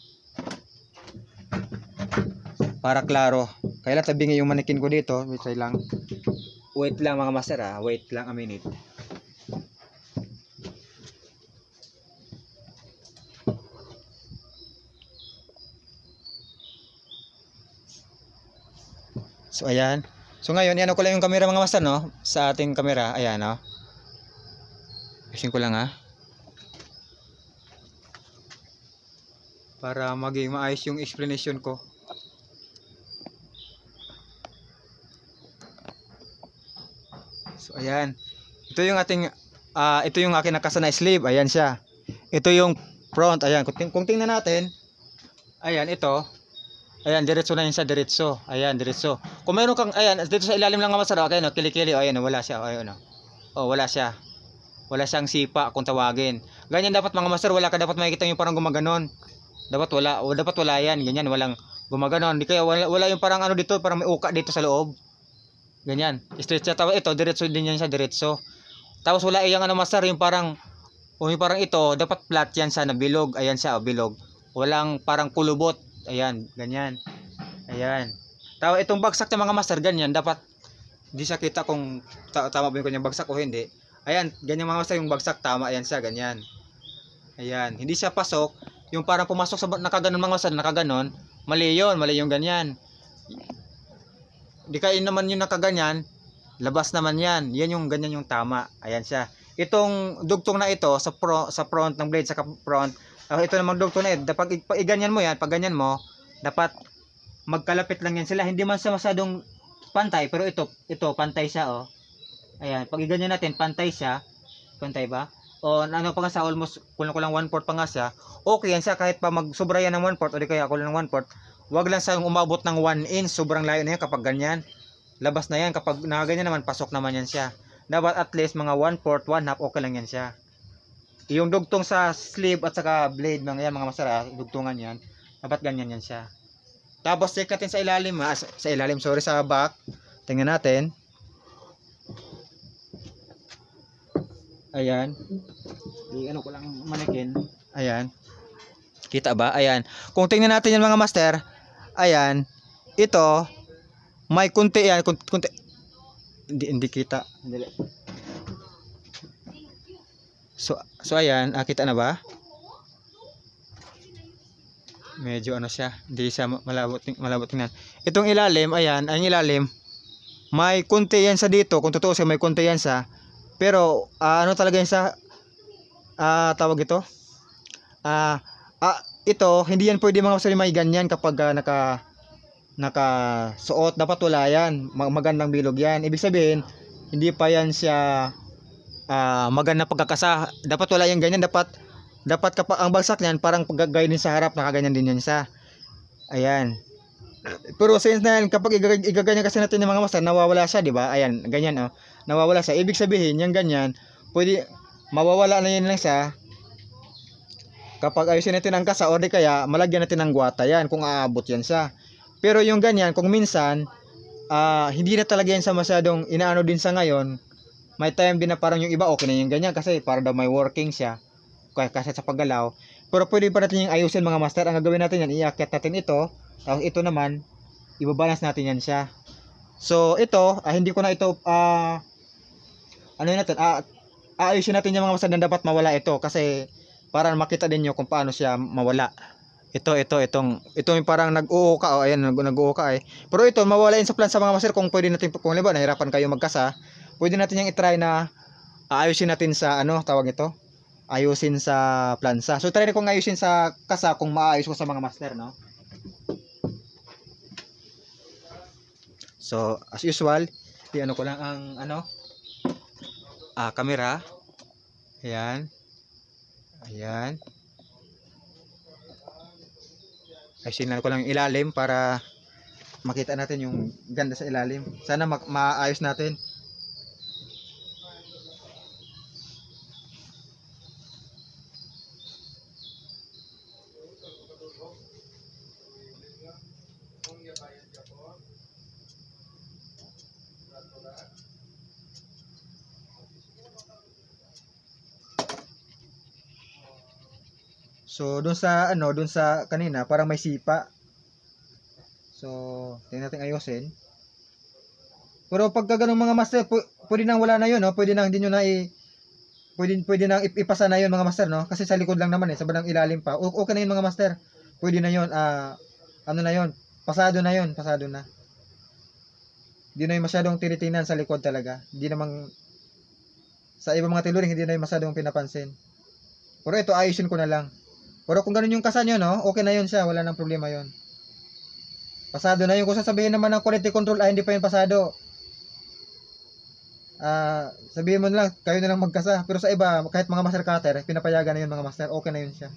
para klaro. Kailan tabingi yung manikin ko dito, wait lang. Wait lang mga master ah, wait lang a minute. So ayan. So ngayon, yan ko lang yung camera mga master, no? Sa ating camera, ayan, no? Ayusin ko lang, ha? Para maging maayos yung explanation ko. So ayan. Ito yung ating uh, ito yung aking nakasa na sleeve. Ayan siya. Ito yung front. Ayan, kung, ting kung tingnan natin, ayan ito. Ayan, diretso na yun sa diretso. Ayan, diretso. Kung meron kang, ayan, dito sa ilalim lang mga masarap. Okay, no, kilikili. Oh, ayan, wala siya. Oh, ayan, no. Oh, wala siya. Wala siyang sipa kung tawagin. Ganyan dapat mga master, wala ka dapat makikita yung parang gumaganon. Dapat wala, o dapat wala yan. Ganyan, walang gumaganon. Di kaya wala, wala yung parang ano dito, parang may uka dito sa loob. Ganyan. Straight siya. Tapos ito, diretso din yan sa diretso. Tapos wala iyang ano master, yung parang, o yung parang ito, dapat flat yan sa nabilog. Ayan siya, o bilog. Walang parang kulubot. Ayan, ganyan. Ayan. Tapos itong bagsak ng mga master, ganyan. Dapat, hindi siya kita kung ta tama ba yung kanyang bagsak o hindi. Ayan, ganyan mga master, yung bagsak, tama. Ayan siya, ganyan. Ayan, hindi siya pasok. Yung parang pumasok sa nakaganon mga master, nakaganon. Mali yun, mali yung ganyan. Di kayo naman yung nakaganyan, labas naman yan. Yan yung ganyan yung tama. Ayan siya. Itong dugtong na ito, sa, pro, sa front ng blade, sa front, Uh, ito namang dugtong na ito, dapat iganyan mo yan, pag ganyan mo, dapat magkalapit lang yan sila, hindi man sa masadong pantay, pero ito, ito, pantay siya, oh. Ayan, pag iganyan natin, pantay siya, pantay ba? O ano pa nga sa almost, kulang kulang one fourth pa nga siya, okay yan siya, kahit pa magsobra yan ng one fourth, o di kaya kulang ng one fourth, wag lang sa umabot ng one inch, sobrang layo na yan kapag ganyan, labas na yan, kapag nakaganyan naman, pasok naman yan siya, dapat at least mga one fourth, one half, okay lang yan siya. Yung dugtong sa sleeve at saka blade mga yan, mga masara, dugtungan yan. Dapat ganyan yan siya. Tapos check natin sa ilalim, ha? Sa, sa ilalim, sorry, sa back. Tingnan natin. Ayan. Di ano ko lang manikin. Ayan. Kita ba? Ayan. Kung tingnan natin yan mga master, ayan. Ito, may kunti yan, kunti, kunti. Hindi, hindi kita. Hindi. So, so ayan, ah, kita na ba? Medyo ano siya, hindi siya malabot, malabot tingnan. Itong ilalim, ayan, ang ilalim, may kunti yan sa dito, kung totoo siya, may kunti yan sa, pero, ah, ano talaga yan sa, ah, tawag ito? Ah, ah, ito, hindi yan pwede mga masali may ganyan kapag ah, naka, naka suot, dapat wala yan, magandang bilog yan. Ibig sabihin, hindi pa yan siya, Uh, maganda pagkakasa, dapat wala yung ganyan, dapat dapat kapag ang bagsak niyan parang paggagay din sa harap, nakaganyan din yan siya. Ayan. Pero since na yan, kapag igaganyan kasi natin ng mga master, nawawala siya, di ba? Ayan, ganyan, oh. Nawawala siya. Ibig sabihin, yung ganyan, pwede mawawala na yan lang siya kapag ayusin natin ang kasa, o di kaya malagyan natin ng gwata yan kung aabot yan siya. Pero yung ganyan, kung minsan uh, hindi na talaga yan sa masyadong inaano din sa ngayon, may time din na parang yung iba okay na yung ganyan kasi para daw may working siya kasi sa paggalaw. Pero pwede pa natin yung ayusin mga master. Ang gagawin natin yan, iakyat natin ito, tapos ito naman ibabalance natin yan siya. So ito, ah, hindi ko na ito ah, ano yun natin, ah, aayusin natin yung mga master na dapat mawala ito kasi para makita din nyo kung paano siya mawala. Ito, ito, itong, ito yung parang nag-uuka, oh, ayan, nag-uuka eh. Pero ito, mawala yun sa plan sa mga master kung pwede natin, kung liba, nahirapan kayo magkasa, pwede natin yung i-try na ayusin natin sa, ano, tawag ito, ayusin sa plansa. So, try na kung ayusin sa kasa kung maayos ko sa mga master, no? So, as usual, i-ano ko lang ang, ano, ah, camera. Ayan. Ayan. Ayusin lang ko lang yung ilalim para makita natin yung ganda sa ilalim. Sana ma maayos natin. So, dun sa, ano, dun sa kanina, parang may sipa. So, tingnan natin ayusin. Pero pagka ganun mga master, pwede nang wala na yun, no? Pwede nang hindi nyo na i... Pwede, pwede nang ipasa na yun mga master, no? Kasi sa likod lang naman eh, sa bandang ilalim pa. O, okay na yun mga master. Pwede na yun, ah, ano na yun, pasado na yun, pasado na. Hindi na yung masyadong tinitingnan sa likod talaga. Hindi namang, sa ibang mga tailoring, hindi na yung masyadong pinapansin. Pero ito, ayusin ko na lang. Pero kung ganun yung kasa nyo, no, okay na yun siya. Wala nang problema yun. Pasado na yun. Kung sasabihin naman ng quality control, ay hindi pa yun pasado. Ah, uh, sabihin mo na lang, kayo na lang magkasa. Pero sa iba, kahit mga master cutter, pinapayagan na yun mga master. Okay na yun siya.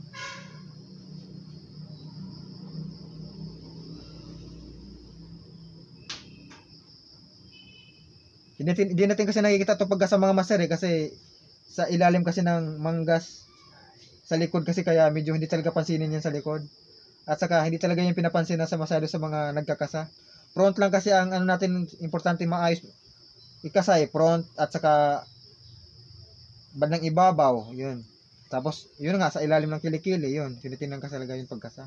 Hindi natin kasi nakikita ito pagka sa mga master eh, kasi sa ilalim kasi ng manggas sa likod kasi, kaya medyo hindi talaga pansinin yan sa likod. At saka hindi talaga yung pinapansin na sa masyado sa mga nagkakasa. Front lang kasi ang ano natin, importante maayos ikasa eh, front at saka bandang ibabaw, yun. Tapos yun nga, sa ilalim ng kilikili, yun, tinitingnan kasi talaga yung pagkasa.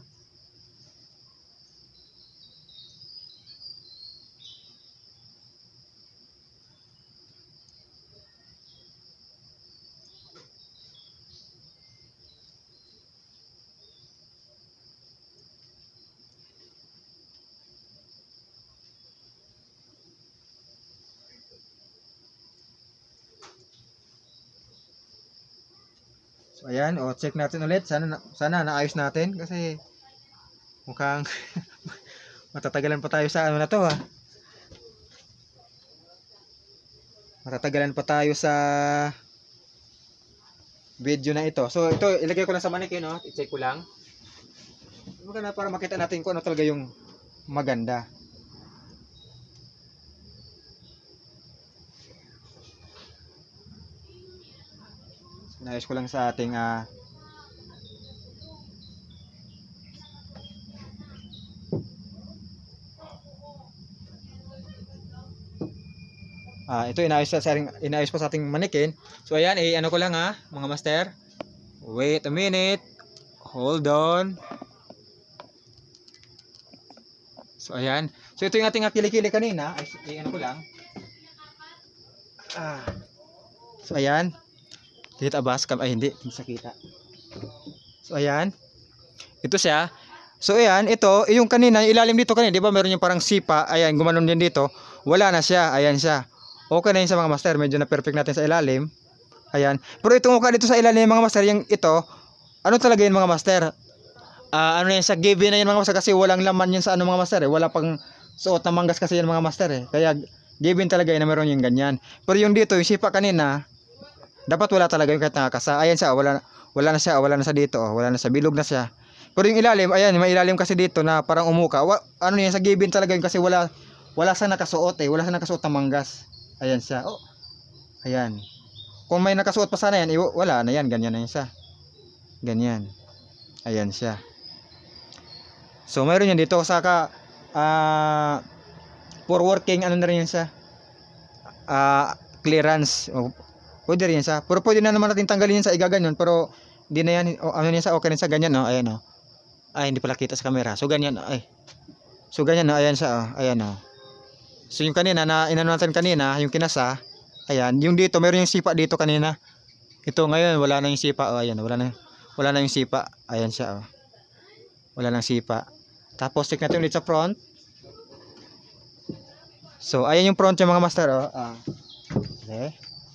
So ayan, o check natin ulit. Sana sana naayos natin kasi mukhang matatagalan pa tayo sa ano na to ha. Matatagalan pa tayo sa video na ito. So ito, ilagay ko lang sa mannequin, no? I-check ko lang. Maganda para makita natin kung ano talaga yung maganda. Inayos ko lang sa ating uh, ah, ito inayos sa ating, inayos pa sa ating mannequin. So ayan, eh ano ko lang ha, mga master. Wait a minute. Hold on. So ayan. So ito yung ating kilikili kanina. Ay, eh, ano ko lang. Ah. So ayan. Kita ba? Ay hindi, hindi sa kita. So ayan. Ito siya. So ayan, ito, yung kanina, yung ilalim dito kanina, di ba meron yung parang sipa. Ayan, gumanon din dito. Wala na siya. Ayan siya. Okay na yun sa mga master. Medyo na perfect natin sa ilalim. Ayan. Pero itong uka dito sa ilalim ng mga master, yung ito, ano talaga yun mga master? Uh, ano yan sa given na yun mga master kasi walang laman yun sa ano mga master eh. Wala pang suot na manggas kasi yun mga master eh. Kaya given talaga yun na meron yung ganyan. Pero yung dito, yung sipa kanina, dapat wala talaga yung kahit nakakasa. Ayan siya, wala, wala na siya, wala na siya dito, oh, wala na siya, bilog na siya. Pero yung ilalim, ayan, may ilalim kasi dito na parang umuka. Wa, ano yan, sa given talaga yun kasi wala, wala siya nakasuot eh, wala siya nakasuot na manggas. Ayan siya, oh, ayan. Kung may nakasuot pa sana yan, wala na yan, ganyan na yan siya. Ganyan. Ayan siya. So, mayroon yan dito, saka, ah, uh, for working, ano na rin yan siya, ah, uh, clearance, oh, pwede rin siya. Pero pwede na naman natin tanggalin yan sa igaganyan. Pero hindi na yan. O, ano yan sa okay rin sa ganyan. No? Ayan o. Ay hindi pala kita sa camera. So ganyan. Ay. So ganyan. No? Ayan siya. Oh. Ayan o. So yung kanina na inano natin kanina. Yung kinasa. Ayan. Yung dito. Meron yung sipa dito kanina. Ito ngayon. Wala na yung sipa. O, ayan. Wala na, wala na yung sipa. Ayan siya o. Wala na yung sipa. Tapos check natin ulit sa front. So ayan yung front yung mga master o. Ah. Okay.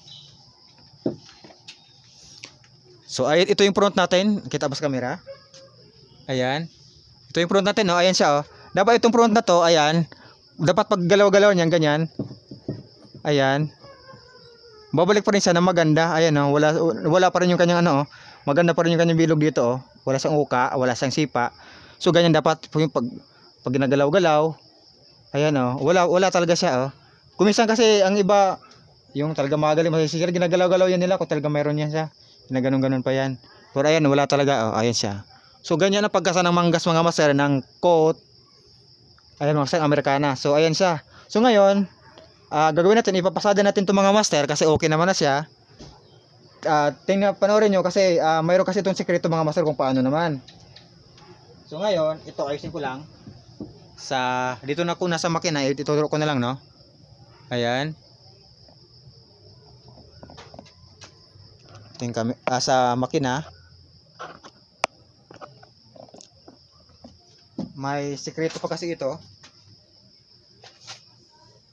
So ay ito yung front natin, kita ba sa camera? Ayan. Ito yung front natin, no. Ayan siya, oh. Dapat itong front na to, ayan. Dapat pag galaw-galaw niyan ganyan. Ayan. Babalik pa rin siya na maganda. Ayan, oh. Wala wala pa rin yung kanyang ano, oh. Maganda pa rin yung kanyang bilog dito, oh. Wala siyang uka, wala siyang sipa. So ganyan dapat yung pag pag ginagalaw-galaw. Ayan, oh. Wala wala talaga siya, oh. Kuminsan kasi ang iba yung talaga magaling, masisira ginagalaw-galaw yan nila kung talaga mayroon yan siya. Na ganun-ganun pa yan. Pero ayan, wala talaga. Oh, ayan siya. So, ganyan ang pagkasa ng manggas mga master ng coat. Ayan mga master, Americana. So, ayan siya. So, ngayon, uh, gagawin natin, ipapasada natin itong mga master kasi okay naman na siya. Uh, tingnan, panoorin nyo kasi uh, mayroon kasi itong sekreto mga master kung paano naman. So, ngayon, ito ayusin ko lang. Sa, dito na ko nasa makina, ituturo ko na lang, no? Ayan. Kami, ah, sa makina may sekreto pa kasi ito.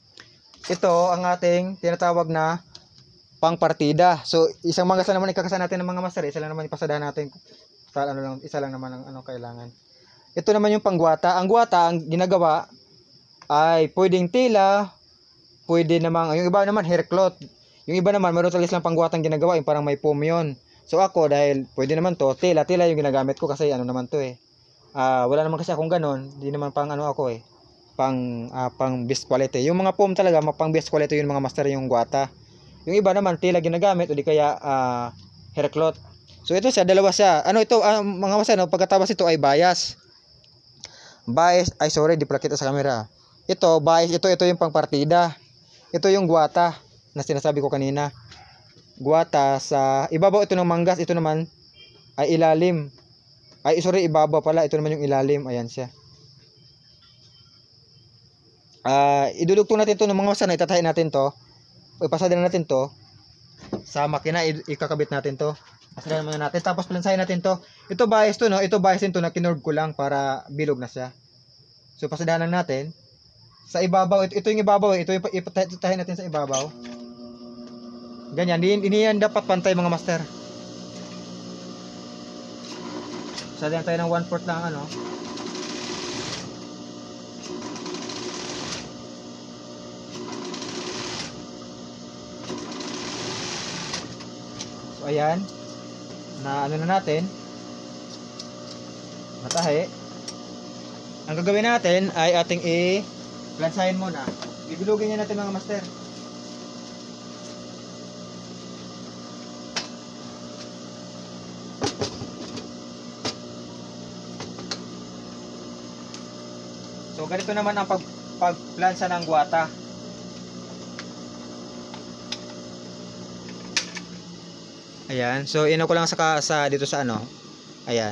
ito ang ating tinatawag na pangpartida. So, isang manggas lang naman ikakasan natin ng mga master. Isa lang naman ipasadahan natin. Ano lang, isa lang naman ang ano kailangan. Ito naman yung panggwata. Ang gwata, ang ginagawa ay pwedeng tela, pwede namang, yung iba naman hair cloth. Yung iba naman, meron talaga silang panggwatang ginagawa, yung parang may foam yun. So ako, dahil pwede naman to, tela, tela yung ginagamit ko kasi ano naman to eh. Uh, wala naman kasi akong ganon, di naman pang ano ako eh. Pang, uh, pang best quality. Yung mga foam talaga, pang best quality yung mga master yung gwata. Yung iba naman, tela ginagamit, o di kaya uh, hair cloth. So ito siya, dalawa siya. Ano ito, uh, mga master, no, pagkatapos ito ay bias. Bias, ay sorry, di pala kita sa camera. Ito, bias, ito, ito yung pangpartida. Ito yung gwata na sinasabi ko kanina. Gwata sa ibabaw ito ng manggas, ito naman ay ilalim. Ay sorry, ibabaw pala, ito naman yung ilalim. Ayan siya. Ah, uh, idudugtong natin to ng mga masana, itatahin natin to. Ipasada na natin to sa makina, ikakabit natin to. Pasadahan muna natin, tapos plansahin natin to. Ito bias to, no? Ito bias din to na kinorb ko lang para bilog na siya. So pasadahan lang natin sa ibabaw. Ito, ito yung ibabaw, ito yung ipatahin natin sa ibabaw. Ganyan, hindi yan dapat pantay mga master. Pasadahan tayo ng one fourth lang ano. So ayan, na ano na natin, matahi. Ang gagawin natin ay ating i-plansahin muna. Bibilugin niya natin mga master. So ganito naman ang pag pagplansa ng gwata. Ayan, so ino ko lang sa, sa dito sa ano. Ayan.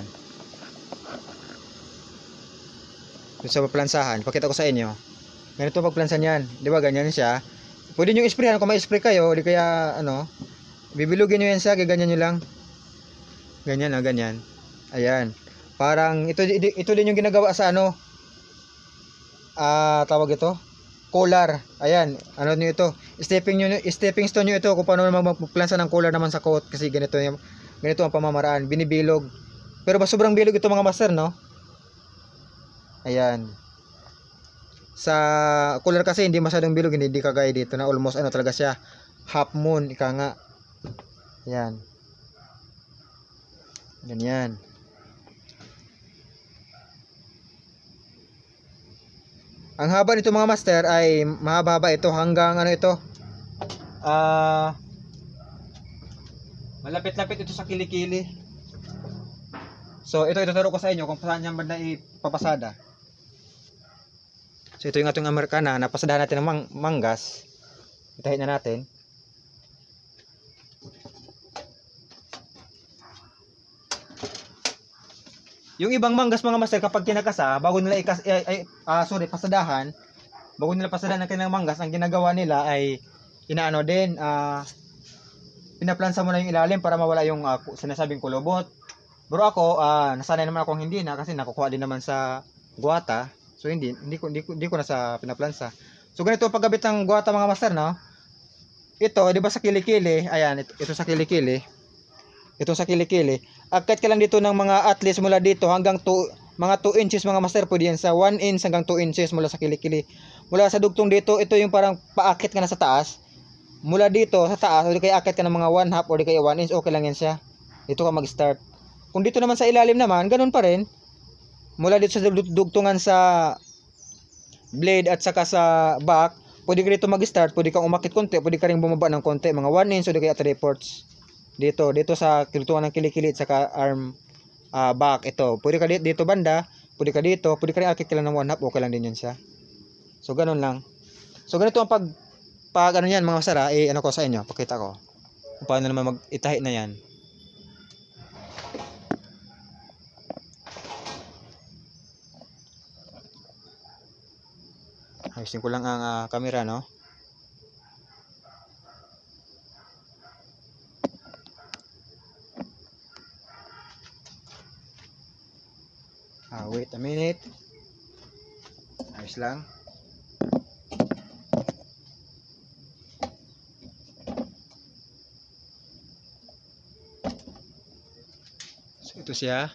Dito sa pagplansahan, pakita ko sa inyo. Ganito pagplansa niyan, 'di ba? Ganyan siya. Pwede niyo i-sprayan kung may spray kayo, di kaya ano, bibilugin niyo yan siya, ganyan niyo lang. Ganyan na, ganyan. Ayan. Parang ito ito din yung ginagawa sa ano. Ah, uh, tawag ito. Collar. Ayan, ano niyo ito? Stepping niyo, stepping stone niyo ito kung paano magplansa ng collar naman sa coat kasi ganito yung ganito ang pamamaraan, binibilog. Pero ba sobrang bilog ito mga master, no? Ayan. Sa collar kasi hindi masyadong bilog, hindi, hindi kagaya dito na almost ano talaga siya, half moon, ika nga. Ayan. Ganyan. Ang haba nito mga master ay mahaba-haba ito hanggang ano ito. Ah uh, malapit-lapit ito sa kilikili. So ito ituturo ko sa inyo kung saan niya banda ipapasada. So ito yung ating Amerikana, napasadahan natin ng mang manggas. Itahin na natin. Yung ibang manggas mga master kapag kinakasa, bago nila ikas ay, ay ah, sorry, pasadahan, bago nila pasadahan ng kanilang manggas, ang ginagawa nila ay inaano din, ah pinaplansa mo na yung ilalim para mawala yung uh, sinasabing kulubot. Pero ako, ah nasanay naman ako hindi na kasi nakukuha din naman sa gwata. So hindi hindi ko hindi ko, hindi ko na sa pinaplansa. So ganito pagkabit ng gwata mga master, no? Ito, 'di ba sa kilikili? Ayan, ito, ito sa kilikili. Ito sa kilikili. Akit ka lang dito ng mga at least mula dito hanggang two, mga two inches mga master, pwede yan sa one inch hanggang two inches mula sa kilikili. Mula sa dugtong dito, ito yung parang paakit ka na sa taas. Mula dito sa taas, o di kaya akit ka ng mga one half o di kaya one inch, okay lang yan siya. Dito ka mag-start. Kung dito naman sa ilalim naman, ganun pa rin. Mula dito sa dugtungan sa blade at saka sa back, pwede ka dito mag-start, pwede kang umakit konti, pwede ka rin bumaba ng konti, mga one inch o di kaya three fourths. Dito, dito sa kiltuan ng kilikili at saka arm uh, back, ito. Pwede ka dito, dito banda, pwede ka dito, pwede ka rin akit ka lang ng one half, okay lang din yun siya. So, ganun lang. So, ganito ang pag, pag ano yan mga masara, eh, ano ko sa inyo, pakita ko. Kung paano naman mag-itahi na yan. Ayusin ko lang ang uh, camera, no? Ah, wait a minute. Ayos lang. Ito siya.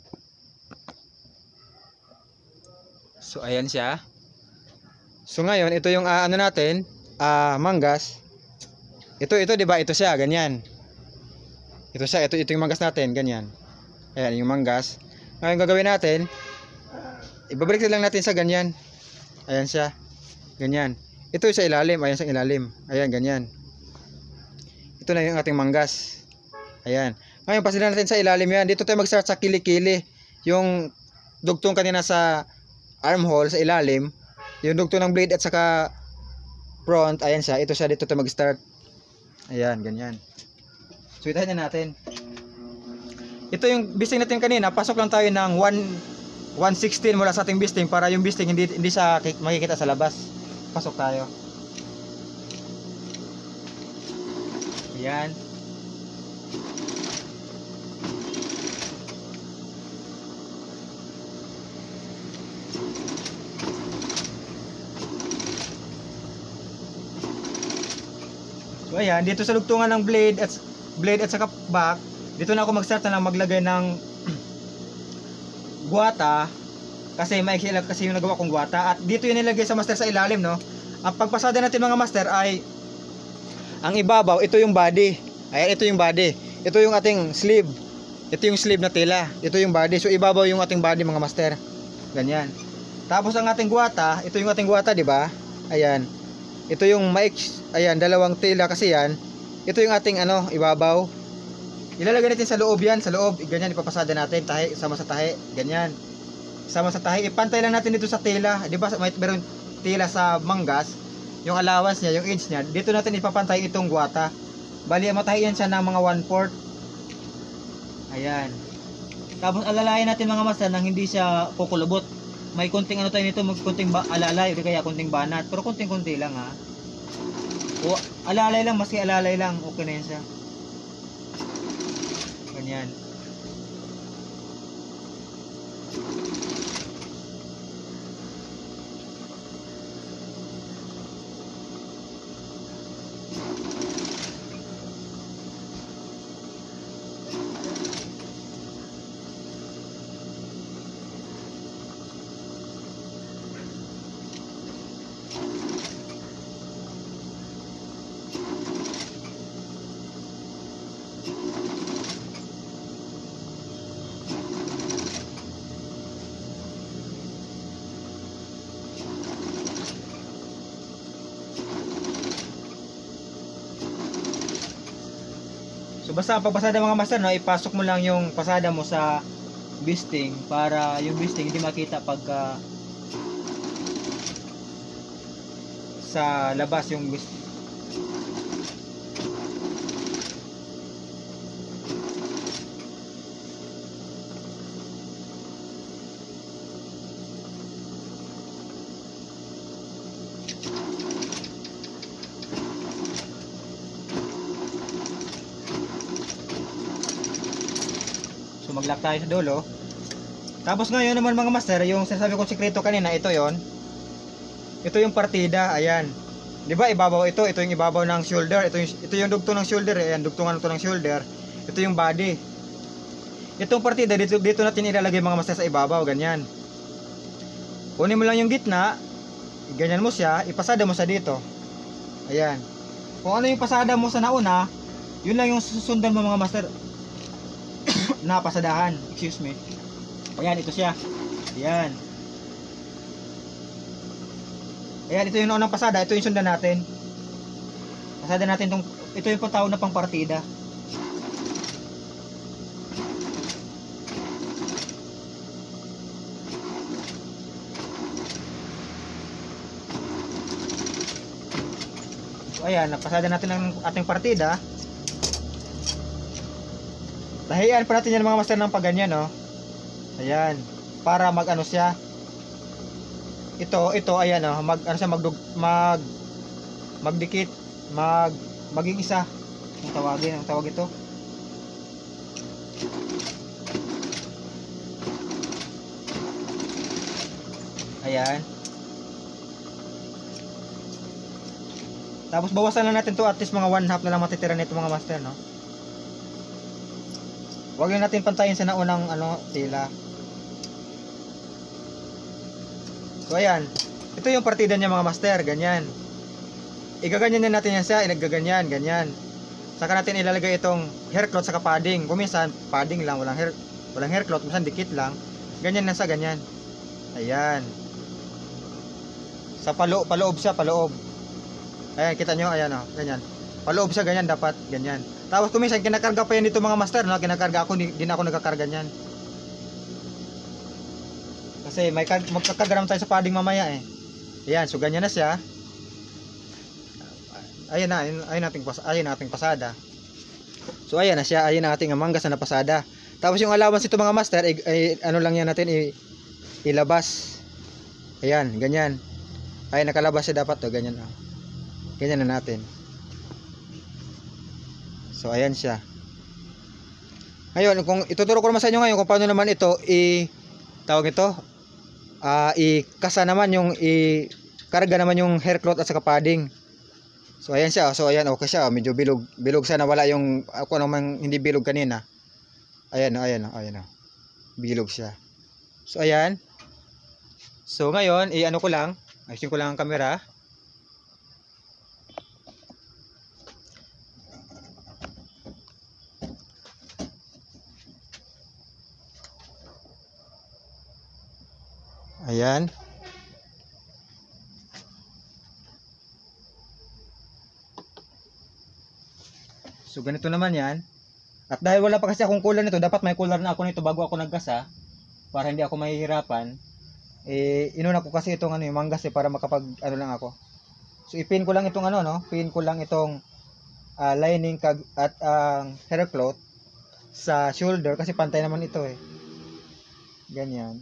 So ayan siya. So ngayon ito yung uh, ano natin, uh, manggas. Ito ito 'di ba? Ito siya, ganyan. Ito siya, ito ito yung manggas natin, ganyan. Ayan yung manggas. Ngayon gagawin natin, ibabalik lang natin sa ganyan. Ayan siya. Ganyan. Ito sa ilalim, ayan sa ilalim. Ayan ganyan. Ito na yung ating manggas. Ayan. Ngayon pasilin natin sa ilalim yan. Dito tayo mag-start sa kilikili. Yung dugtong kanina sa armhole sa ilalim, yung dugtong ng blade at saka front, ayan siya. Ito siya, dito tayo mag-start. Ayan, ganyan. So itahin na natin. Ito yung bisting natin kanina. Pasok lang tayo ng one sixteen mula sa ating bisting para yung bisting hindi hindi sa makikita sa labas. Pasok tayo. Ayan. So ayan, dito sa lugtungan ng blade at blade at saka back, dito na ako mag-start na lang maglagay ng guwata kasi maiksi lang kasi yung nagawa kong guwata at dito yun nilagay sa master sa ilalim, no. Ang pagpasada natin mga master ay ang ibabaw, ito yung body. Ayan, ito yung body. Ito yung ating sleeve. Ito yung sleeve na tela. Ito yung body. So ibabaw yung ating body mga master. Ganyan. Tapos ang ating guwata, ito yung ating guwata, di ba? Ayan. Ito yung mic, ayan, dalawang tela kasi yan. Ito yung ating ano, ibabaw. Ilalagay natin sa loob yan, sa loob. Ganyan, ipapasada natin, tahi, sama sa tahi. Ganyan. Sama sa tahi. Ipantay lang natin dito sa tela. Di ba, may meron tela sa manggas. Yung allowance niya, yung edge niya. Dito natin ipapantay itong guwata. Bali, matahiyan siya ng mga one fourth. Ayan. Tapos alalayan natin mga master nang hindi siya kukulubot. May konting ano tayo nito, mag konting alalay o kaya konting banat, pero konting-konti lang ha. O alalay lang, maski alalay lang, okay na yan siya. Ganyan. So basta pag pasada mga master, no, ipasok mo lang yung pasada mo sa bisting para yung bisting hindi makita pag uh, sa labas yung bisting. Mag-lock tayo sa dulo. Tapos ngayon naman mga master, yung sinasabi ko sikreto kanina, ito yon. Ito yung partida, ayan. 'Di ba ibabaw ito, ito yung ibabaw ng shoulder, ito yung ito yung dugtong ng shoulder, ayan, dugtungan ito ng shoulder. Ito yung body. Itong partida dito dito natin ilalagay mga master sa ibabaw, ganyan. Kunin mo lang yung gitna, ganyan mo siya, ipasada mo sa dito. Ayan. Kung ano yung pasada mo sa nauna, yun lang yung susundan mo mga master. Na pasadahan, excuse me. Ayan, ito siya. Ayan. Ayan, ito yung unang pasada, ito yung sundan natin. Pasada natin tong, ito yung pataw na pang partida. So ayan, napasada natin ang ating partida. Tahian pa natin yan mga master ng pagganyan, no. Ayan, para mag ano siya. Ito, ito ayan, no, mag ano siya, magdug mag magdikit, mag maging isa. Ang tawagin, ang tawag ito. Ayan. Tapos bawasan lang natin to, at least mga one half na lang matitira nito mga master, no. Huwag lang natin pantayin sa naunang ano, tila. So ayan, ito yung partida niya mga master, ganyan. Igaganyan natin yan siya, ilagaganyan, ganyan. Saka natin ilalagay itong hair cloth sa padding. Kung minsan padding lang, walang hair, walang hair cloth, minsan dikit lang. Ganyan lang sa ganyan. Ayan. Sa paloob, paloob siya, paloob. Ayan, kita nyo, ayan o, oh, ganyan. Paloob siya, ganyan, dapat, ganyan. Tapos kung minsan, kinakarga pa yan dito mga master, no? Kinakarga ako, di, di na ako nagkakarga niyan. Kasi may magkakarga naman tayo sa padding mamaya eh. Ayan, so ganyan na siya. Ayan na, ayun, ayun nating, ayun nating pasada. So ayan na siya, ayun na ating manggas na pasada. Tapos yung allowance ito mga master, ay, ay, ano lang yan natin, i, ilabas. Ayan, ganyan. Ay, nakalabas siya dapat to, ganyan oh. Ganyan na natin. So ayan siya. Ngayon, kung ituturo ko naman sa inyo ngayon kung paano naman ito i tawag ito, ah uh, i-kasa naman yung i-karga naman yung hair cloth at saka padding. So ayan siya. So ayan, okay siya. Medyo bilog, bilog sana, wala yung ako naman hindi bilog kanina. Ayan, ayan, ayan. Bilog siya. So ayan. So ngayon, i-ano ko lang, ayusin ko lang ang camera. Ayan. So ganito naman yan. At dahil wala pa kasi akong cooler nito, dapat may cooler na ako nito bago ako nagkasa, para hindi ako mahihirapan. Eh inuna ko kasi itong ano, yung manggas eh, para makapag ano lang ako. So ipin ko lang itong ano no, pin ko lang itong uh, lining kag at ang uh, hair cloth sa shoulder kasi pantay naman ito eh. Ganyan.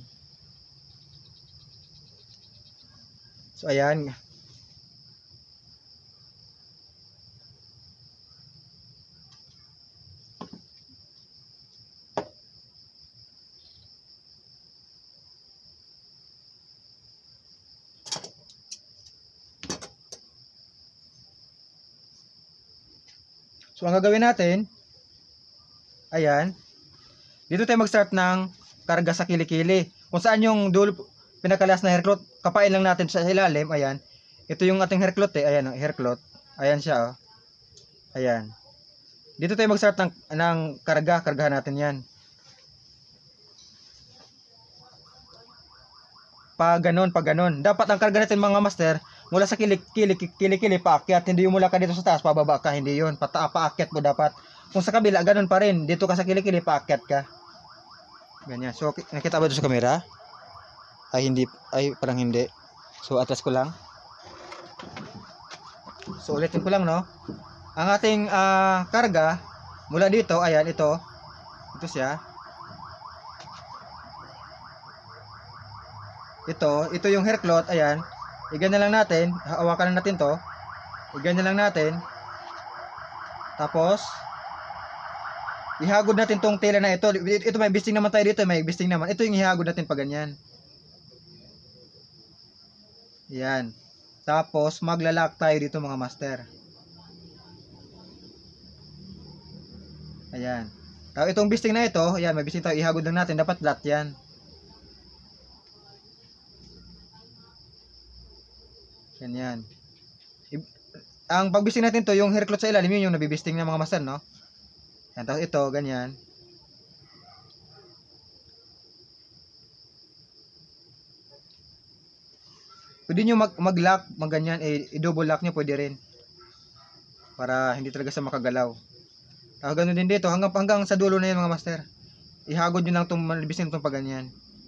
So ayan. So ang gagawin natin, ayan, dito tayo mag-start ng karga sa kilikili. Kung saan yung dulo, pinakalas na hair cloth, kapain lang natin sa ilalim, ayan. Ito yung ating hair cloth eh, ayan, hair cloth. Ayan siya oh. Ayan. Dito tayo mag-start ng, ng karga, kargahan natin yan. Pa ganon, pa ganon. Dapat ang karga natin mga master, mula sa kilikili, kilikili paakyat, hindi yung mula ka dito sa taas, pababa ka, hindi yun. Pata, paakyat mo dapat. Kung sa kabila, ganon pa rin. Dito ka sa kilikili, paakyat ka. Ganyan. So, nakita ba ito sa camera? Ay hindi, ay parang hindi. So atras ko lang. So ulitin ko lang no. Ang ating uh, karga mula dito, ayan ito. Ito siya. Ito, ito yung hair cloth, ayan. Igan na lang natin, hawakan na natin to. Igan na lang natin. Tapos ihagod natin tong tela na ito. Ito may bisting naman tayo dito, may bisting naman. Ito yung ihagod natin pa ganyan. Yan. Tapos maglalak tayo dito mga master. Ayan. Tapos itong bisting na ito, ayan, may bisting tayo, ihagod lang natin, dapat flat yan. Ganyan. Ang pagbisting natin to, yung hair cloth sa ilalim, yun yung nabibisting ng mga master, no? Yan, tapos ito, ganyan. Pwede nyo mag, mag-lock, mag ganyan, eh, i-double lock nyo, pwede rin. Para hindi talaga sa makagalaw. Tapos ganun din dito, hanggang, hanggang sa dulo na yan mga master. Ihagod nyo lang itong malibising itong paganyan.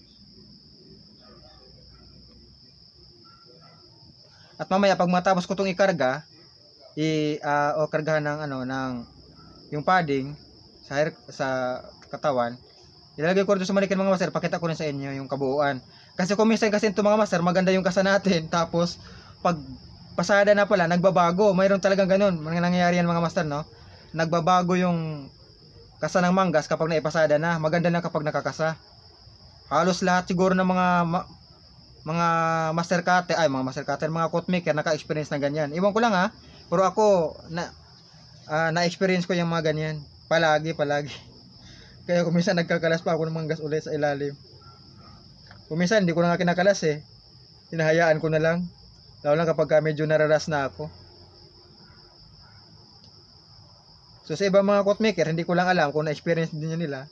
At mamaya, pag matapos ko itong ikarga, i, uh, o kargahan ng, ano, ng, yung padding, sa, hair, sa katawan, ilalagay ko rin sa manikin mga master, pakita ko rin sa inyo yung kabuuan. Kasi kung minsan kasi ito mga master, maganda yung kasa natin, tapos pag pasada na pala, nagbabago. Mayroon talagang ganun, mga nangyayari yan mga master, no? Nagbabago yung kasa ng manggas kapag naipasada na. Maganda na kapag nakakasa. Halos lahat siguro ng mga ma, mga master cutter, ay mga master cutter, mga coat maker naka-experience na ganyan. Iwan ko lang ha, pero ako na uh, na-experience ko yung mga ganyan. Palagi, palagi. Kaya kung minsan nagkakalas pa ako ng mga gas ulit sa ilalim. Kung minsan hindi ko na nga kinakalas eh. Hinahayaan ko na lang. Lalo lang kapag medyo nararas na ako. So sa ibang mga coat maker, hindi ko lang alam kung na-experience din nila.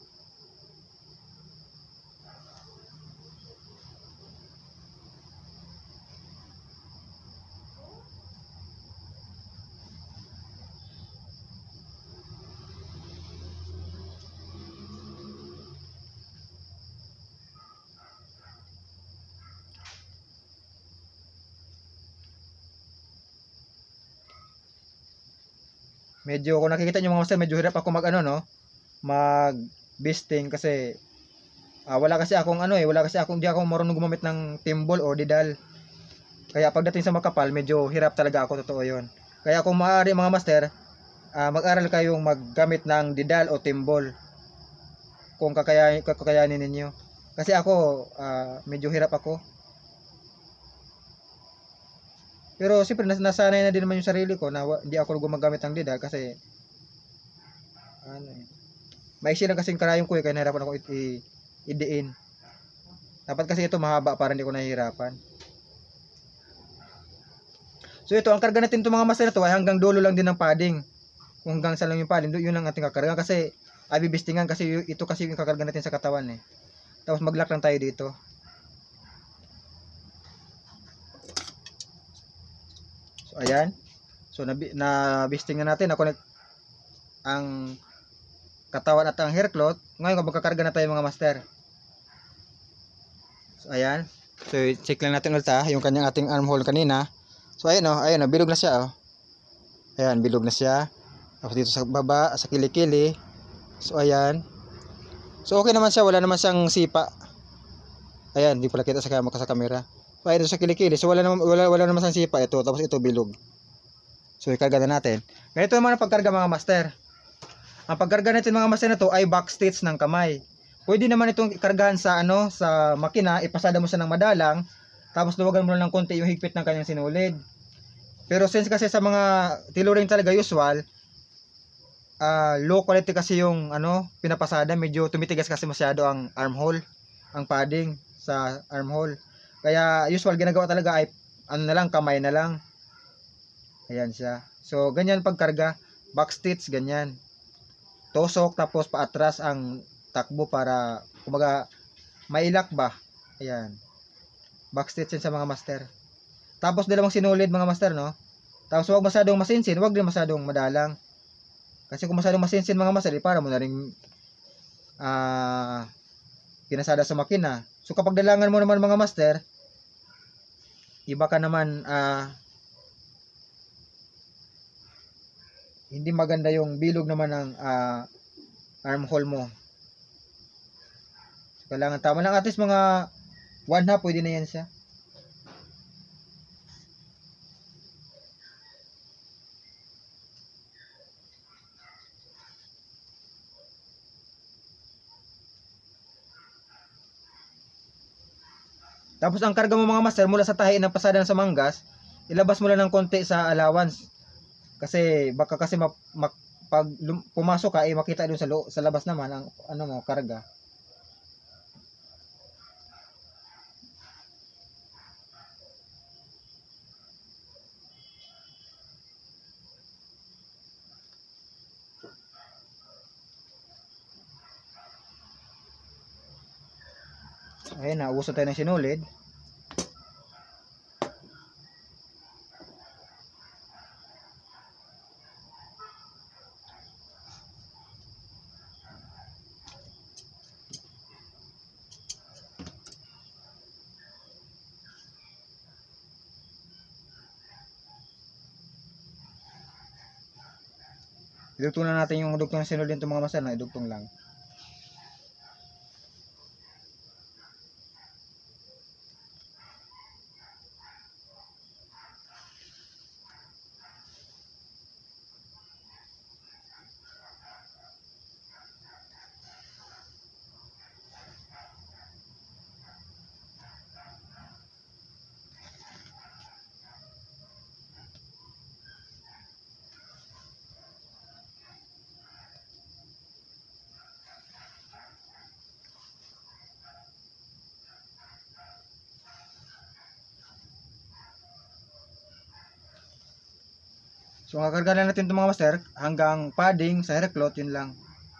Medyo kung nakikita nyo mga master, medyo hirap ako mag ano no, mag bisting kasi ah, wala kasi akong ano eh, wala kasi akong di ako marunong gumamit ng timbol o didal. Kaya pagdating sa makapal, medyo hirap talaga ako, totoo 'yon. Kaya kung maaari mga master, ah, mag-aral kayong maggamit ng didal o timbol kung kakayanin, kakayanin ninyo. Kasi ako ah, medyo hirap ako. Pero siyempre nas nasanay na din naman yung sarili ko na hindi ako gumagamit ng didal kasi ano eh. Maiksi lang kasing karayong ko eh, kaya nahirapan ako i-idiin. Dapat kasi ito mahaba para hindi ko nahihirapan. So ito, ang karga natin itong mga master na ito ay hanggang dulo lang din ng padding. Kung hanggang sa lang yung padding, yun lang ating kakarga kasi ay bibistingan kasi ito kasi yung kakarga natin sa katawan eh. Tapos mag-lock lang tayo dito. So ayan. So nabistingan natin na connect ang katawan at ang hair cloth. Ngayon magkakarga na tayo mga master. So ayan. So check lang natin ulit ha, yung kanyang ating armhole kanina. So ayan oh, ayan oh, bilog na siya oh. Ayan, bilog na siya. Tapos dito sa baba, sa kilikili. So ayan. So okay naman siya, wala naman siyang sipa. Ayan, hindi pala kita sa, sa camera. So ayan, sa kilikili. So wala naman, wala, wala naman siyang sipa ito. Tapos ito bilog. So ikarga na natin. Ganito naman ang pagkarga mga master. Ang pagkarga natin mga master na to ay back stitch ng kamay. Pwede naman itong ikargahan sa ano, sa makina, ipasada mo siya ng madalang, tapos luwagan mo lang ng konti yung higpit ng kanyang sinulid. Pero since kasi sa mga tailoring talaga usual, uh, low quality kasi yung ano, pinapasada, medyo tumitigas kasi masyado ang armhole, ang padding sa armhole. Kaya usual ginagawa talaga ay ano na lang, kamay na lang. Ayan siya. So ganyan pagkarga, back stitch ganyan. Tusok tapos paatras ang takbo para kumbaga mailak ba. Ayan. Back stitch sa mga master. Tapos dalawang sinulid mga master no. Tapos huwag masyadong masinsin, huwag din masyadong madalang. Kasi kung masyadong masinsin mga master, para mo na ring uh, pinasada sa makina. So kapag dalangan mo naman mga master, iba ka naman uh, hindi maganda yung bilog naman ng uh, armhole mo. So, kailangan tama lang, at least mga one half pwede na yan siya. Tapos ang karga mo mga master mula sa tahi ng pasada sa manggas, ilabas mo lang ng konti sa allowance. Kasi baka kasi ma, ma, pag lum, pumasok ka eh makita doon sa lo, sa labas naman ang ano mo karga. Ayun na, uso tayo ng sinulid. Idugtong na natin yung dugtong ng sinulid nito mga master na idugtong lang. So kakarga lang natin itong mga master hanggang padding sa hair cloth, yun lang.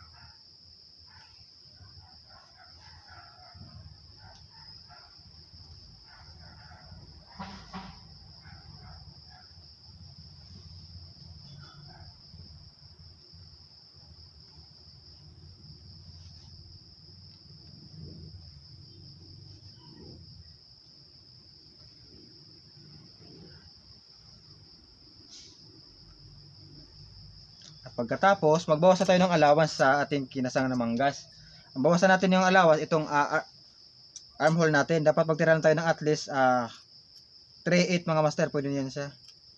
Pagkatapos, magbawas na tayo ng allowance sa ating kinasang na manggas. Ang bawasan natin yung allowance, itong uh, armhole natin. Dapat magtira lang tayo ng at least uh, three eight mga master. Pwede yan siya.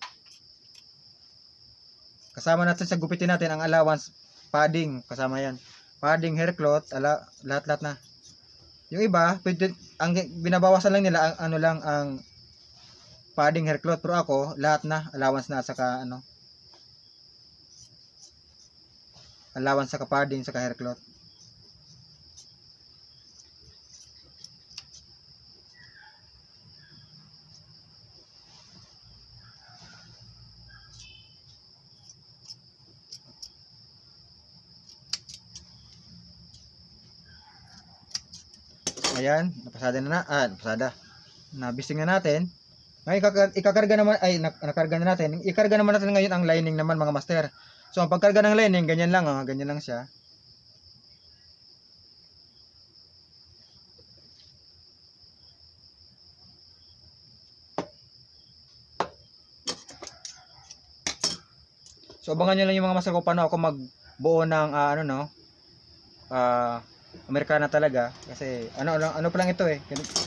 Kasama natin sa gupitin natin ang allowance, padding. Kasama yan. Padding, hair cloth, lahat-lahat na. Yung iba, pwede, ang binabawasan lang nila, ang, ano lang, ang padding, hair cloth. Pero ako, lahat na, allowance na, saka ano, allowance sa padding sa hair cloth. Ayan, napasada na na, ah, napasada. Nabisting na natin. Ngayon, ikakarga naman, ay, nakarga na natin. Ikarga naman natin ngayon ang lining naman mga master. So, ang pagkarga ng lining, ganyan lang, oh, ganyan lang siya. So, abangan nyo lang yung mga master ko paano ako magbuo ng, uh, ano no, ah, uh, Amerikana talaga. Kasi, ano, ano, ano pa lang ito eh.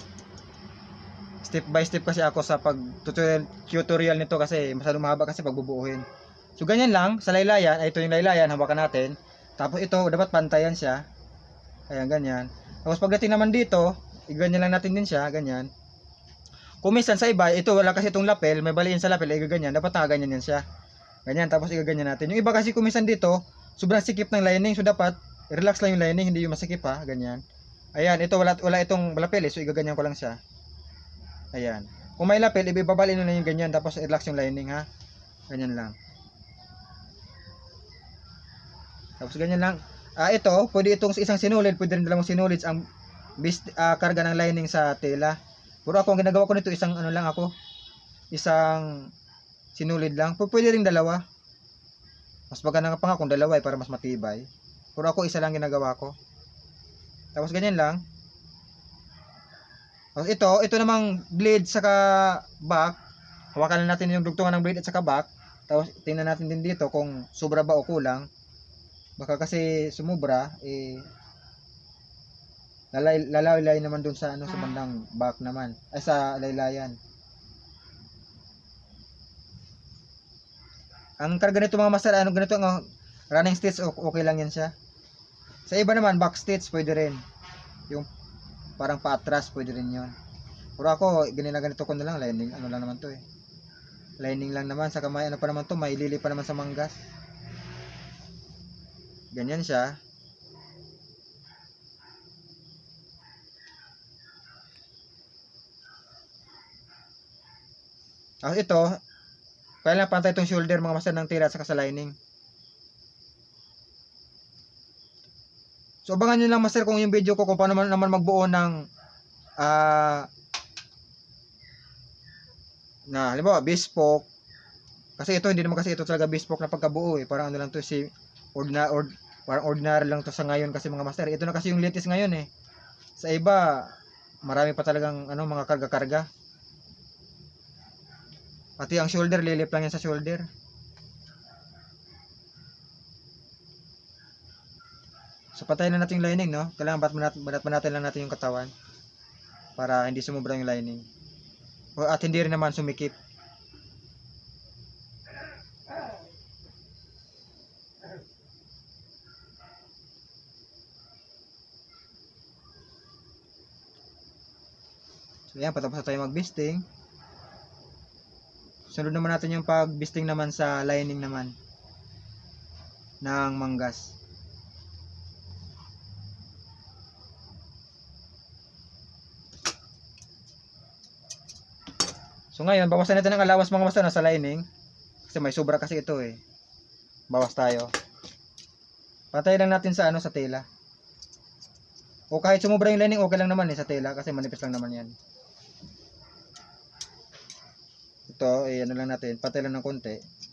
Step by step kasi ako sa pag tutorial, tutorial nito kasi masyadong mahaba kasi pagbubuuhin. So ganyan lang sa laylayan, ay ito yung laylayan, hawakan natin. Tapos ito dapat pantayan siya. Ayan, ganyan. Tapos pagdating naman dito, i-ganyan lang natin din siya, ganyan. Kung minsan sa iba, ito wala kasi itong lapel, may baliin sa lapel, ay ganyan, dapat nakaganyan yan siya. Ganyan, tapos i-ganyan natin. Yung iba kasi kung minsan dito, sobrang sikip ng lining, so dapat relax lang yung lining, hindi yung masikip ha, ganyan. Ayan, ito wala wala itong lapel eh, so i-ganyan ko lang siya. Ayan. Kung may lapel, ibibabalin nyo na yung ganyan, tapos relax yung lining ha. Ganyan lang. Tapos ganyan lang. Ah, ito, pwede itong isang sinulid, pwede rin dalawang sinulid ang bis, ah, karga ng lining sa tela. Pero ako, ang ginagawa ko nito, isang ano lang ako, isang sinulid lang. Pwede rin dalawa. Mas maganda pa nga kung dalawa eh, para mas matibay. Pero ako, isa lang ginagawa ko. Tapos ganyan lang. Tapos ito, ito namang blade saka back. Hawakan lang natin yung dugtungan ng blade at saka back. Tapos tingnan natin din dito kung sobra ba o kulang. Baka kasi sumubra eh lalay lalay naman dun sa ano sa bandang back naman ay sa laylayan. Ang karga nito mga master, ano ganito ang running stitch, okay lang yan siya. Sa iba naman back stitch pwede rin. Yung parang paatras pwede rin yun. Pero ako ganina ganito ko na lang, lining ano lang naman to eh. Lining lang naman sa kamay, ano pa naman to, may lili pa naman sa manggas. Ganyan siya. Tapos ito, kaya lang pantay itong shoulder mga master ng tira at saka sa lining. So abangan nyo lang master kung yung video ko kung paano naman magbuo ng uh, na halimbawa bespoke. Kasi ito hindi naman kasi ito talaga bespoke na pagkabuo eh. Parang ano lang to si ordinary, or, parang ordinary lang to sa ngayon kasi mga master. Ito na kasi yung latest ngayon eh. Sa iba marami pa talagang ano mga karga-karga. Pati ang shoulder, lilip lang yan sa shoulder. So patayin na natin yung lining, no? Kailangan banat pa natin lang natin yung katawan para hindi sumubra yung lining. O, at hindi rin naman sumikip. So yan, patapos na tayo mag-bisting. Sunod naman natin yung pag-bisting naman sa lining naman ng manggas. So ngayon, bawasan natin ang allowance mga master na sa lining. Kasi Kasi may sobra kasi ito eh. Bawas tayo. Patay lang natin sa ano, sa tela. O kahit sumubra yung lining, okay lang naman eh sa tela kasi manipis lang naman yan. Ito, eh ano lang natin, patay lang ng konti.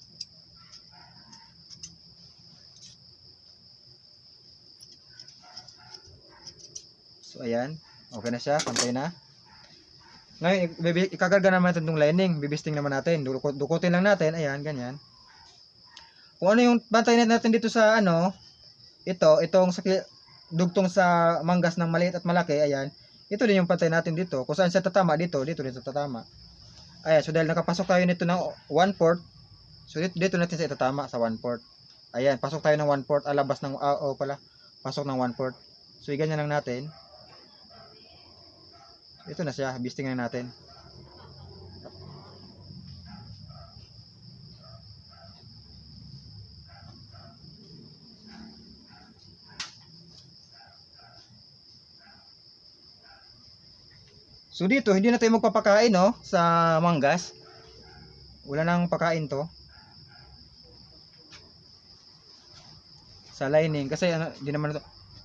So ayan, okay na siya, pantay na. Ngayon, ikakarga naman natin itong lining, bibisting naman natin, dukutin lang natin, ayan, ganyan. Kung ano yung pantay natin dito sa ano, ito, itong sa, dugtong sa manggas ng maliit at malaki, ayan, ito din yung pantay natin dito. Kung saan siya tatama, dito, dito, dito tatama. Ayan, so dahil nakapasok tayo nito ng one fourth, so dito, dito natin siya itatama sa one fourth. Ayan, pasok tayo ng one fourth, alabas ng, ah, oh pala, pasok ng one fourth. So, ganyan lang natin. Ito na siya, bisting na natin. So dito, hindi na tayo magpapakain no, sa manggas. Wala nang pakain to. Sa lining, kasi ano, hindi naman ito.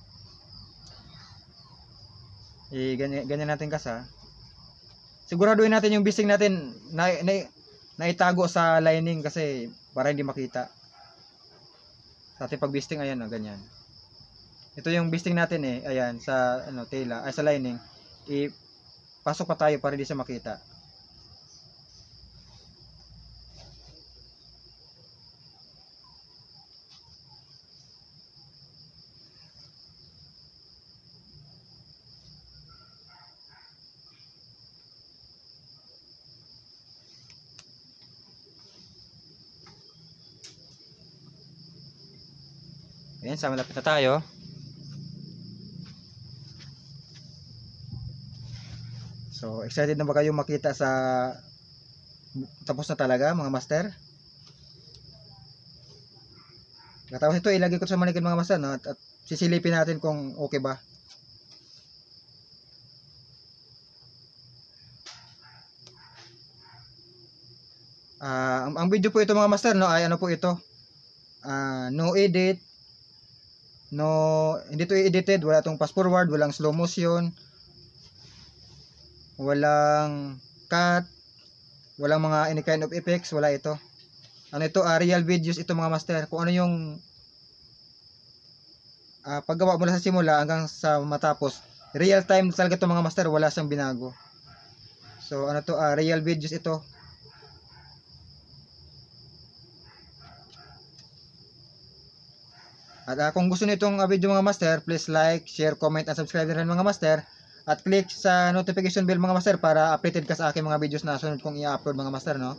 Eh, ganyan, ganyan natin kasa. Siguraduhin natin yung bising natin na, na, na itago sa lining kasi para hindi makita. Sa ating pagbisting, ayan o, ganyan. Ito yung bisting natin eh, ayan, sa ano, tela, ay sa lining. Ipasok pa tayo para hindi siya makita. Ayan, sa malapit na tayo. So, excited na ba kayo makita sa tapos na talaga mga master? Tapos ito, ilagay ko sa manikid mga master, no? At, at sisilipin natin kung okay ba. Uh, ang, ang video po ito mga master, no, ay ano po ito? Uh, no edit. No, hindi to edited, wala tong fast forward, walang slow motion, walang cut, walang mga any kind of effects, wala ito. Ano ito, uh, real videos ito mga master. Kung ano yung uh, paggawa mula sa simula hanggang sa matapos, real time talaga ito mga master, wala siyang binago. So ano to, uh, real videos ito. At uh, kung gusto nyo itong uh, video mga master, please like, share, comment, and subscribe rin mga master. At click sa notification bell mga master para updated ka sa aking mga videos na sunod kong i-upload mga master, no?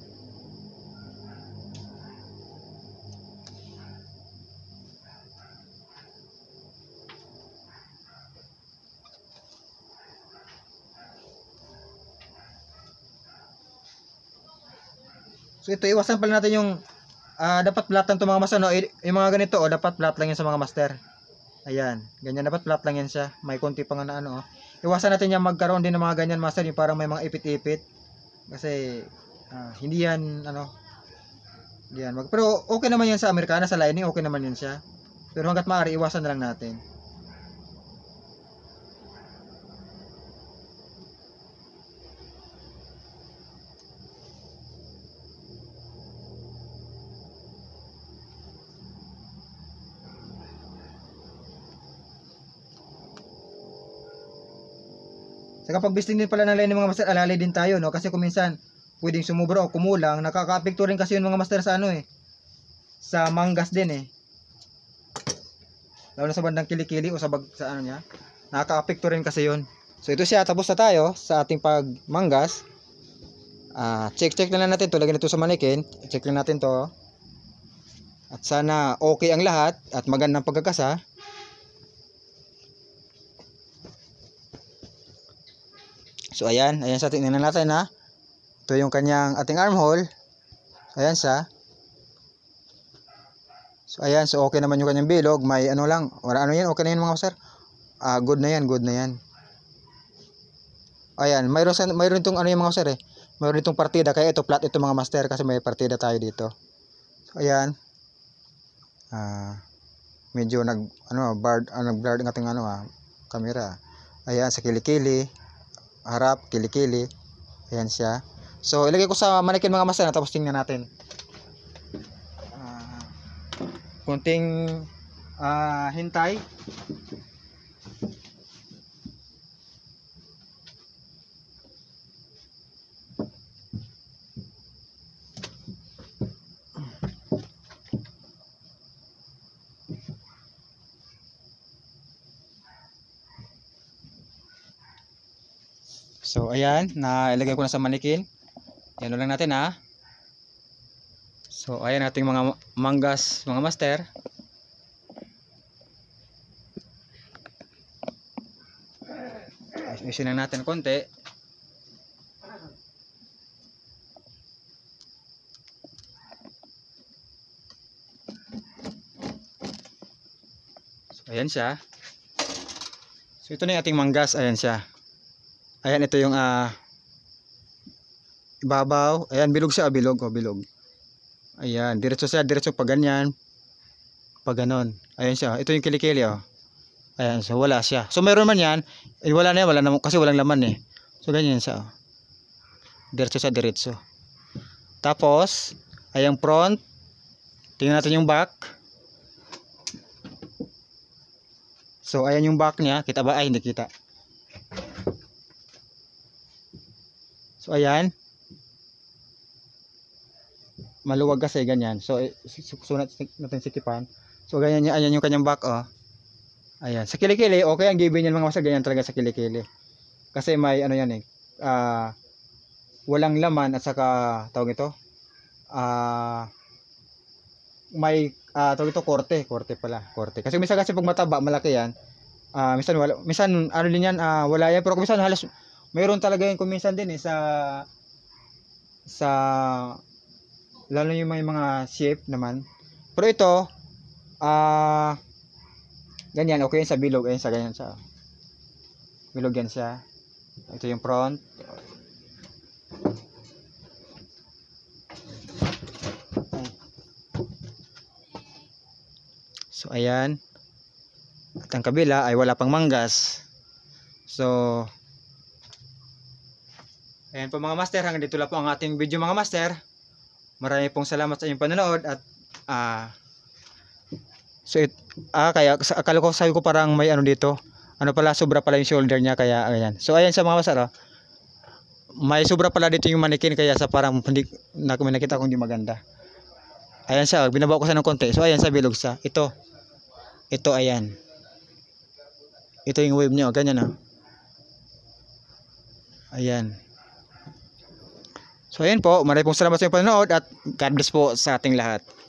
So ito, iwasan pala natin yung uh, dapat flat lang ito mga master, no? Yung mga ganito, oh, dapat flat lang yan sa mga master. Ayan, ganyan, dapat flat lang yan siya. May konti pa nga na ano, oh. Iwasan natin yan magkaroon din ng mga ganyan master, yung parang may mga ipit-ipit. Kasi uh, hindi yan ano, hindi yan mag, pero okay naman yan sa Amerikana, sa lining okay naman yan siya. Pero hanggat maaari iwasan na lang natin. Sa kapag bisting din pala ng lining mga master, alalay din tayo, no? Kasi kung minsan pwedeng sumubra o kumulang, nakaka-apekto rin kasi yun mga master sa ano eh, sa manggas din eh. Lalo na sa bandang kilikili o sa bag, sa ano niya, nakaka-apekto rin kasi yun. So ito siya, tapos na tayo sa ating pagmanggas. Ah, check-check na lang natin to, lagyan ito sa manikin. Check lang natin to. At sana okay ang lahat at magandang pagkakasa. So ayan, ayan sa tingnan natin ha. Ito yung kanyang ating armhole. Ayan siya. So ayan, so okay naman yung kanyang bilog. May ano lang, wala ano yan, okay na yan mga sir. Ah, good na yan, good na yan. Ayan, mayroon sa mayroon tong ano yung mga sir eh. mayroon ditong partida, kaya ito flat ito mga master kasi may partida tayo dito. So ayan. Ah, medyo nag ano, blurred, uh, nag-blur ng ating ano ah, camera. Ayan sa kilikili, harap, kilikili. Ayan siya. So ilagay ko sa manikin mga master, tapos tingnan natin. Ah, kunting ah, hintay. So ayan, na ilagay ko na sa manikin. Yan lang natin ha. So ayan ating mga manggas mga master. Ayusin lang natin konti. So ayan siya. So ito na yung ating manggas, ayan siya. Ayan, ito yung uh, ibabaw. Ayan, bilog siya, bilog, oh, bilog. Ayan, diretso siya, diretso pa ganyan. Pa ganon. Ayan siya, ito yung kilikili, oh. Ayan, so wala siya. So meron man yan, eh, wala na yan, wala na, kasi walang laman eh. So ganyan siya, oh. Diretso siya, diretso. Tapos, ayan front. Tingnan natin yung back. So ayan yung back niya, kita ba? Ay, hindi kita. So ayan. Maluwag kasi ganyan. So sunat natin sikipan. So ganyan niya, ayan yung kanyang back, oh. Ayan, sa kilikili, okay ang gibin niyan mga master, ganyan talaga sa kilikili. Kasi may ano yan eh. Ah, uh, walang laman at saka tawag ito. Ah, uh, may uh, tawag ito korte, korte pala, korte. Kasi minsan kasi pag mataba, malaki yan. Ah, uh, minsan wala, minsan ano din yan, uh, wala yan, pero minsan halos mayroon talaga yung kuminsan din eh sa sa lalo yung may mga shape naman. Pero ito ah uh, ganyan, okay yan sa bilog, ayun sa ganyan sa bilog yan siya. Ito yung front. So ayan. At ang kabila ay wala pang manggas. So ayan po mga master, hanggang dito lang po ang ating video mga master. Marami pong salamat sa inyong panonood at ah uh, so it, ah kaya akala ko sabi ko parang may ano dito. Ano pala, sobra pala yung shoulder niya, kaya ayan. So ayan sa mga master, oh. May sobra pala dito yung manikin, kaya sa parang hindi na nakita ko hindi maganda. Ayan siya, binabawa ko sa ng konti. So ayan sa bilog sa. Ito. Ito ayan. Ito yung wave niya, oh. Ganyan, oh. Ayan. So ayan po, maraming pong salamat sa inyong panonood at God bless po sa ating lahat.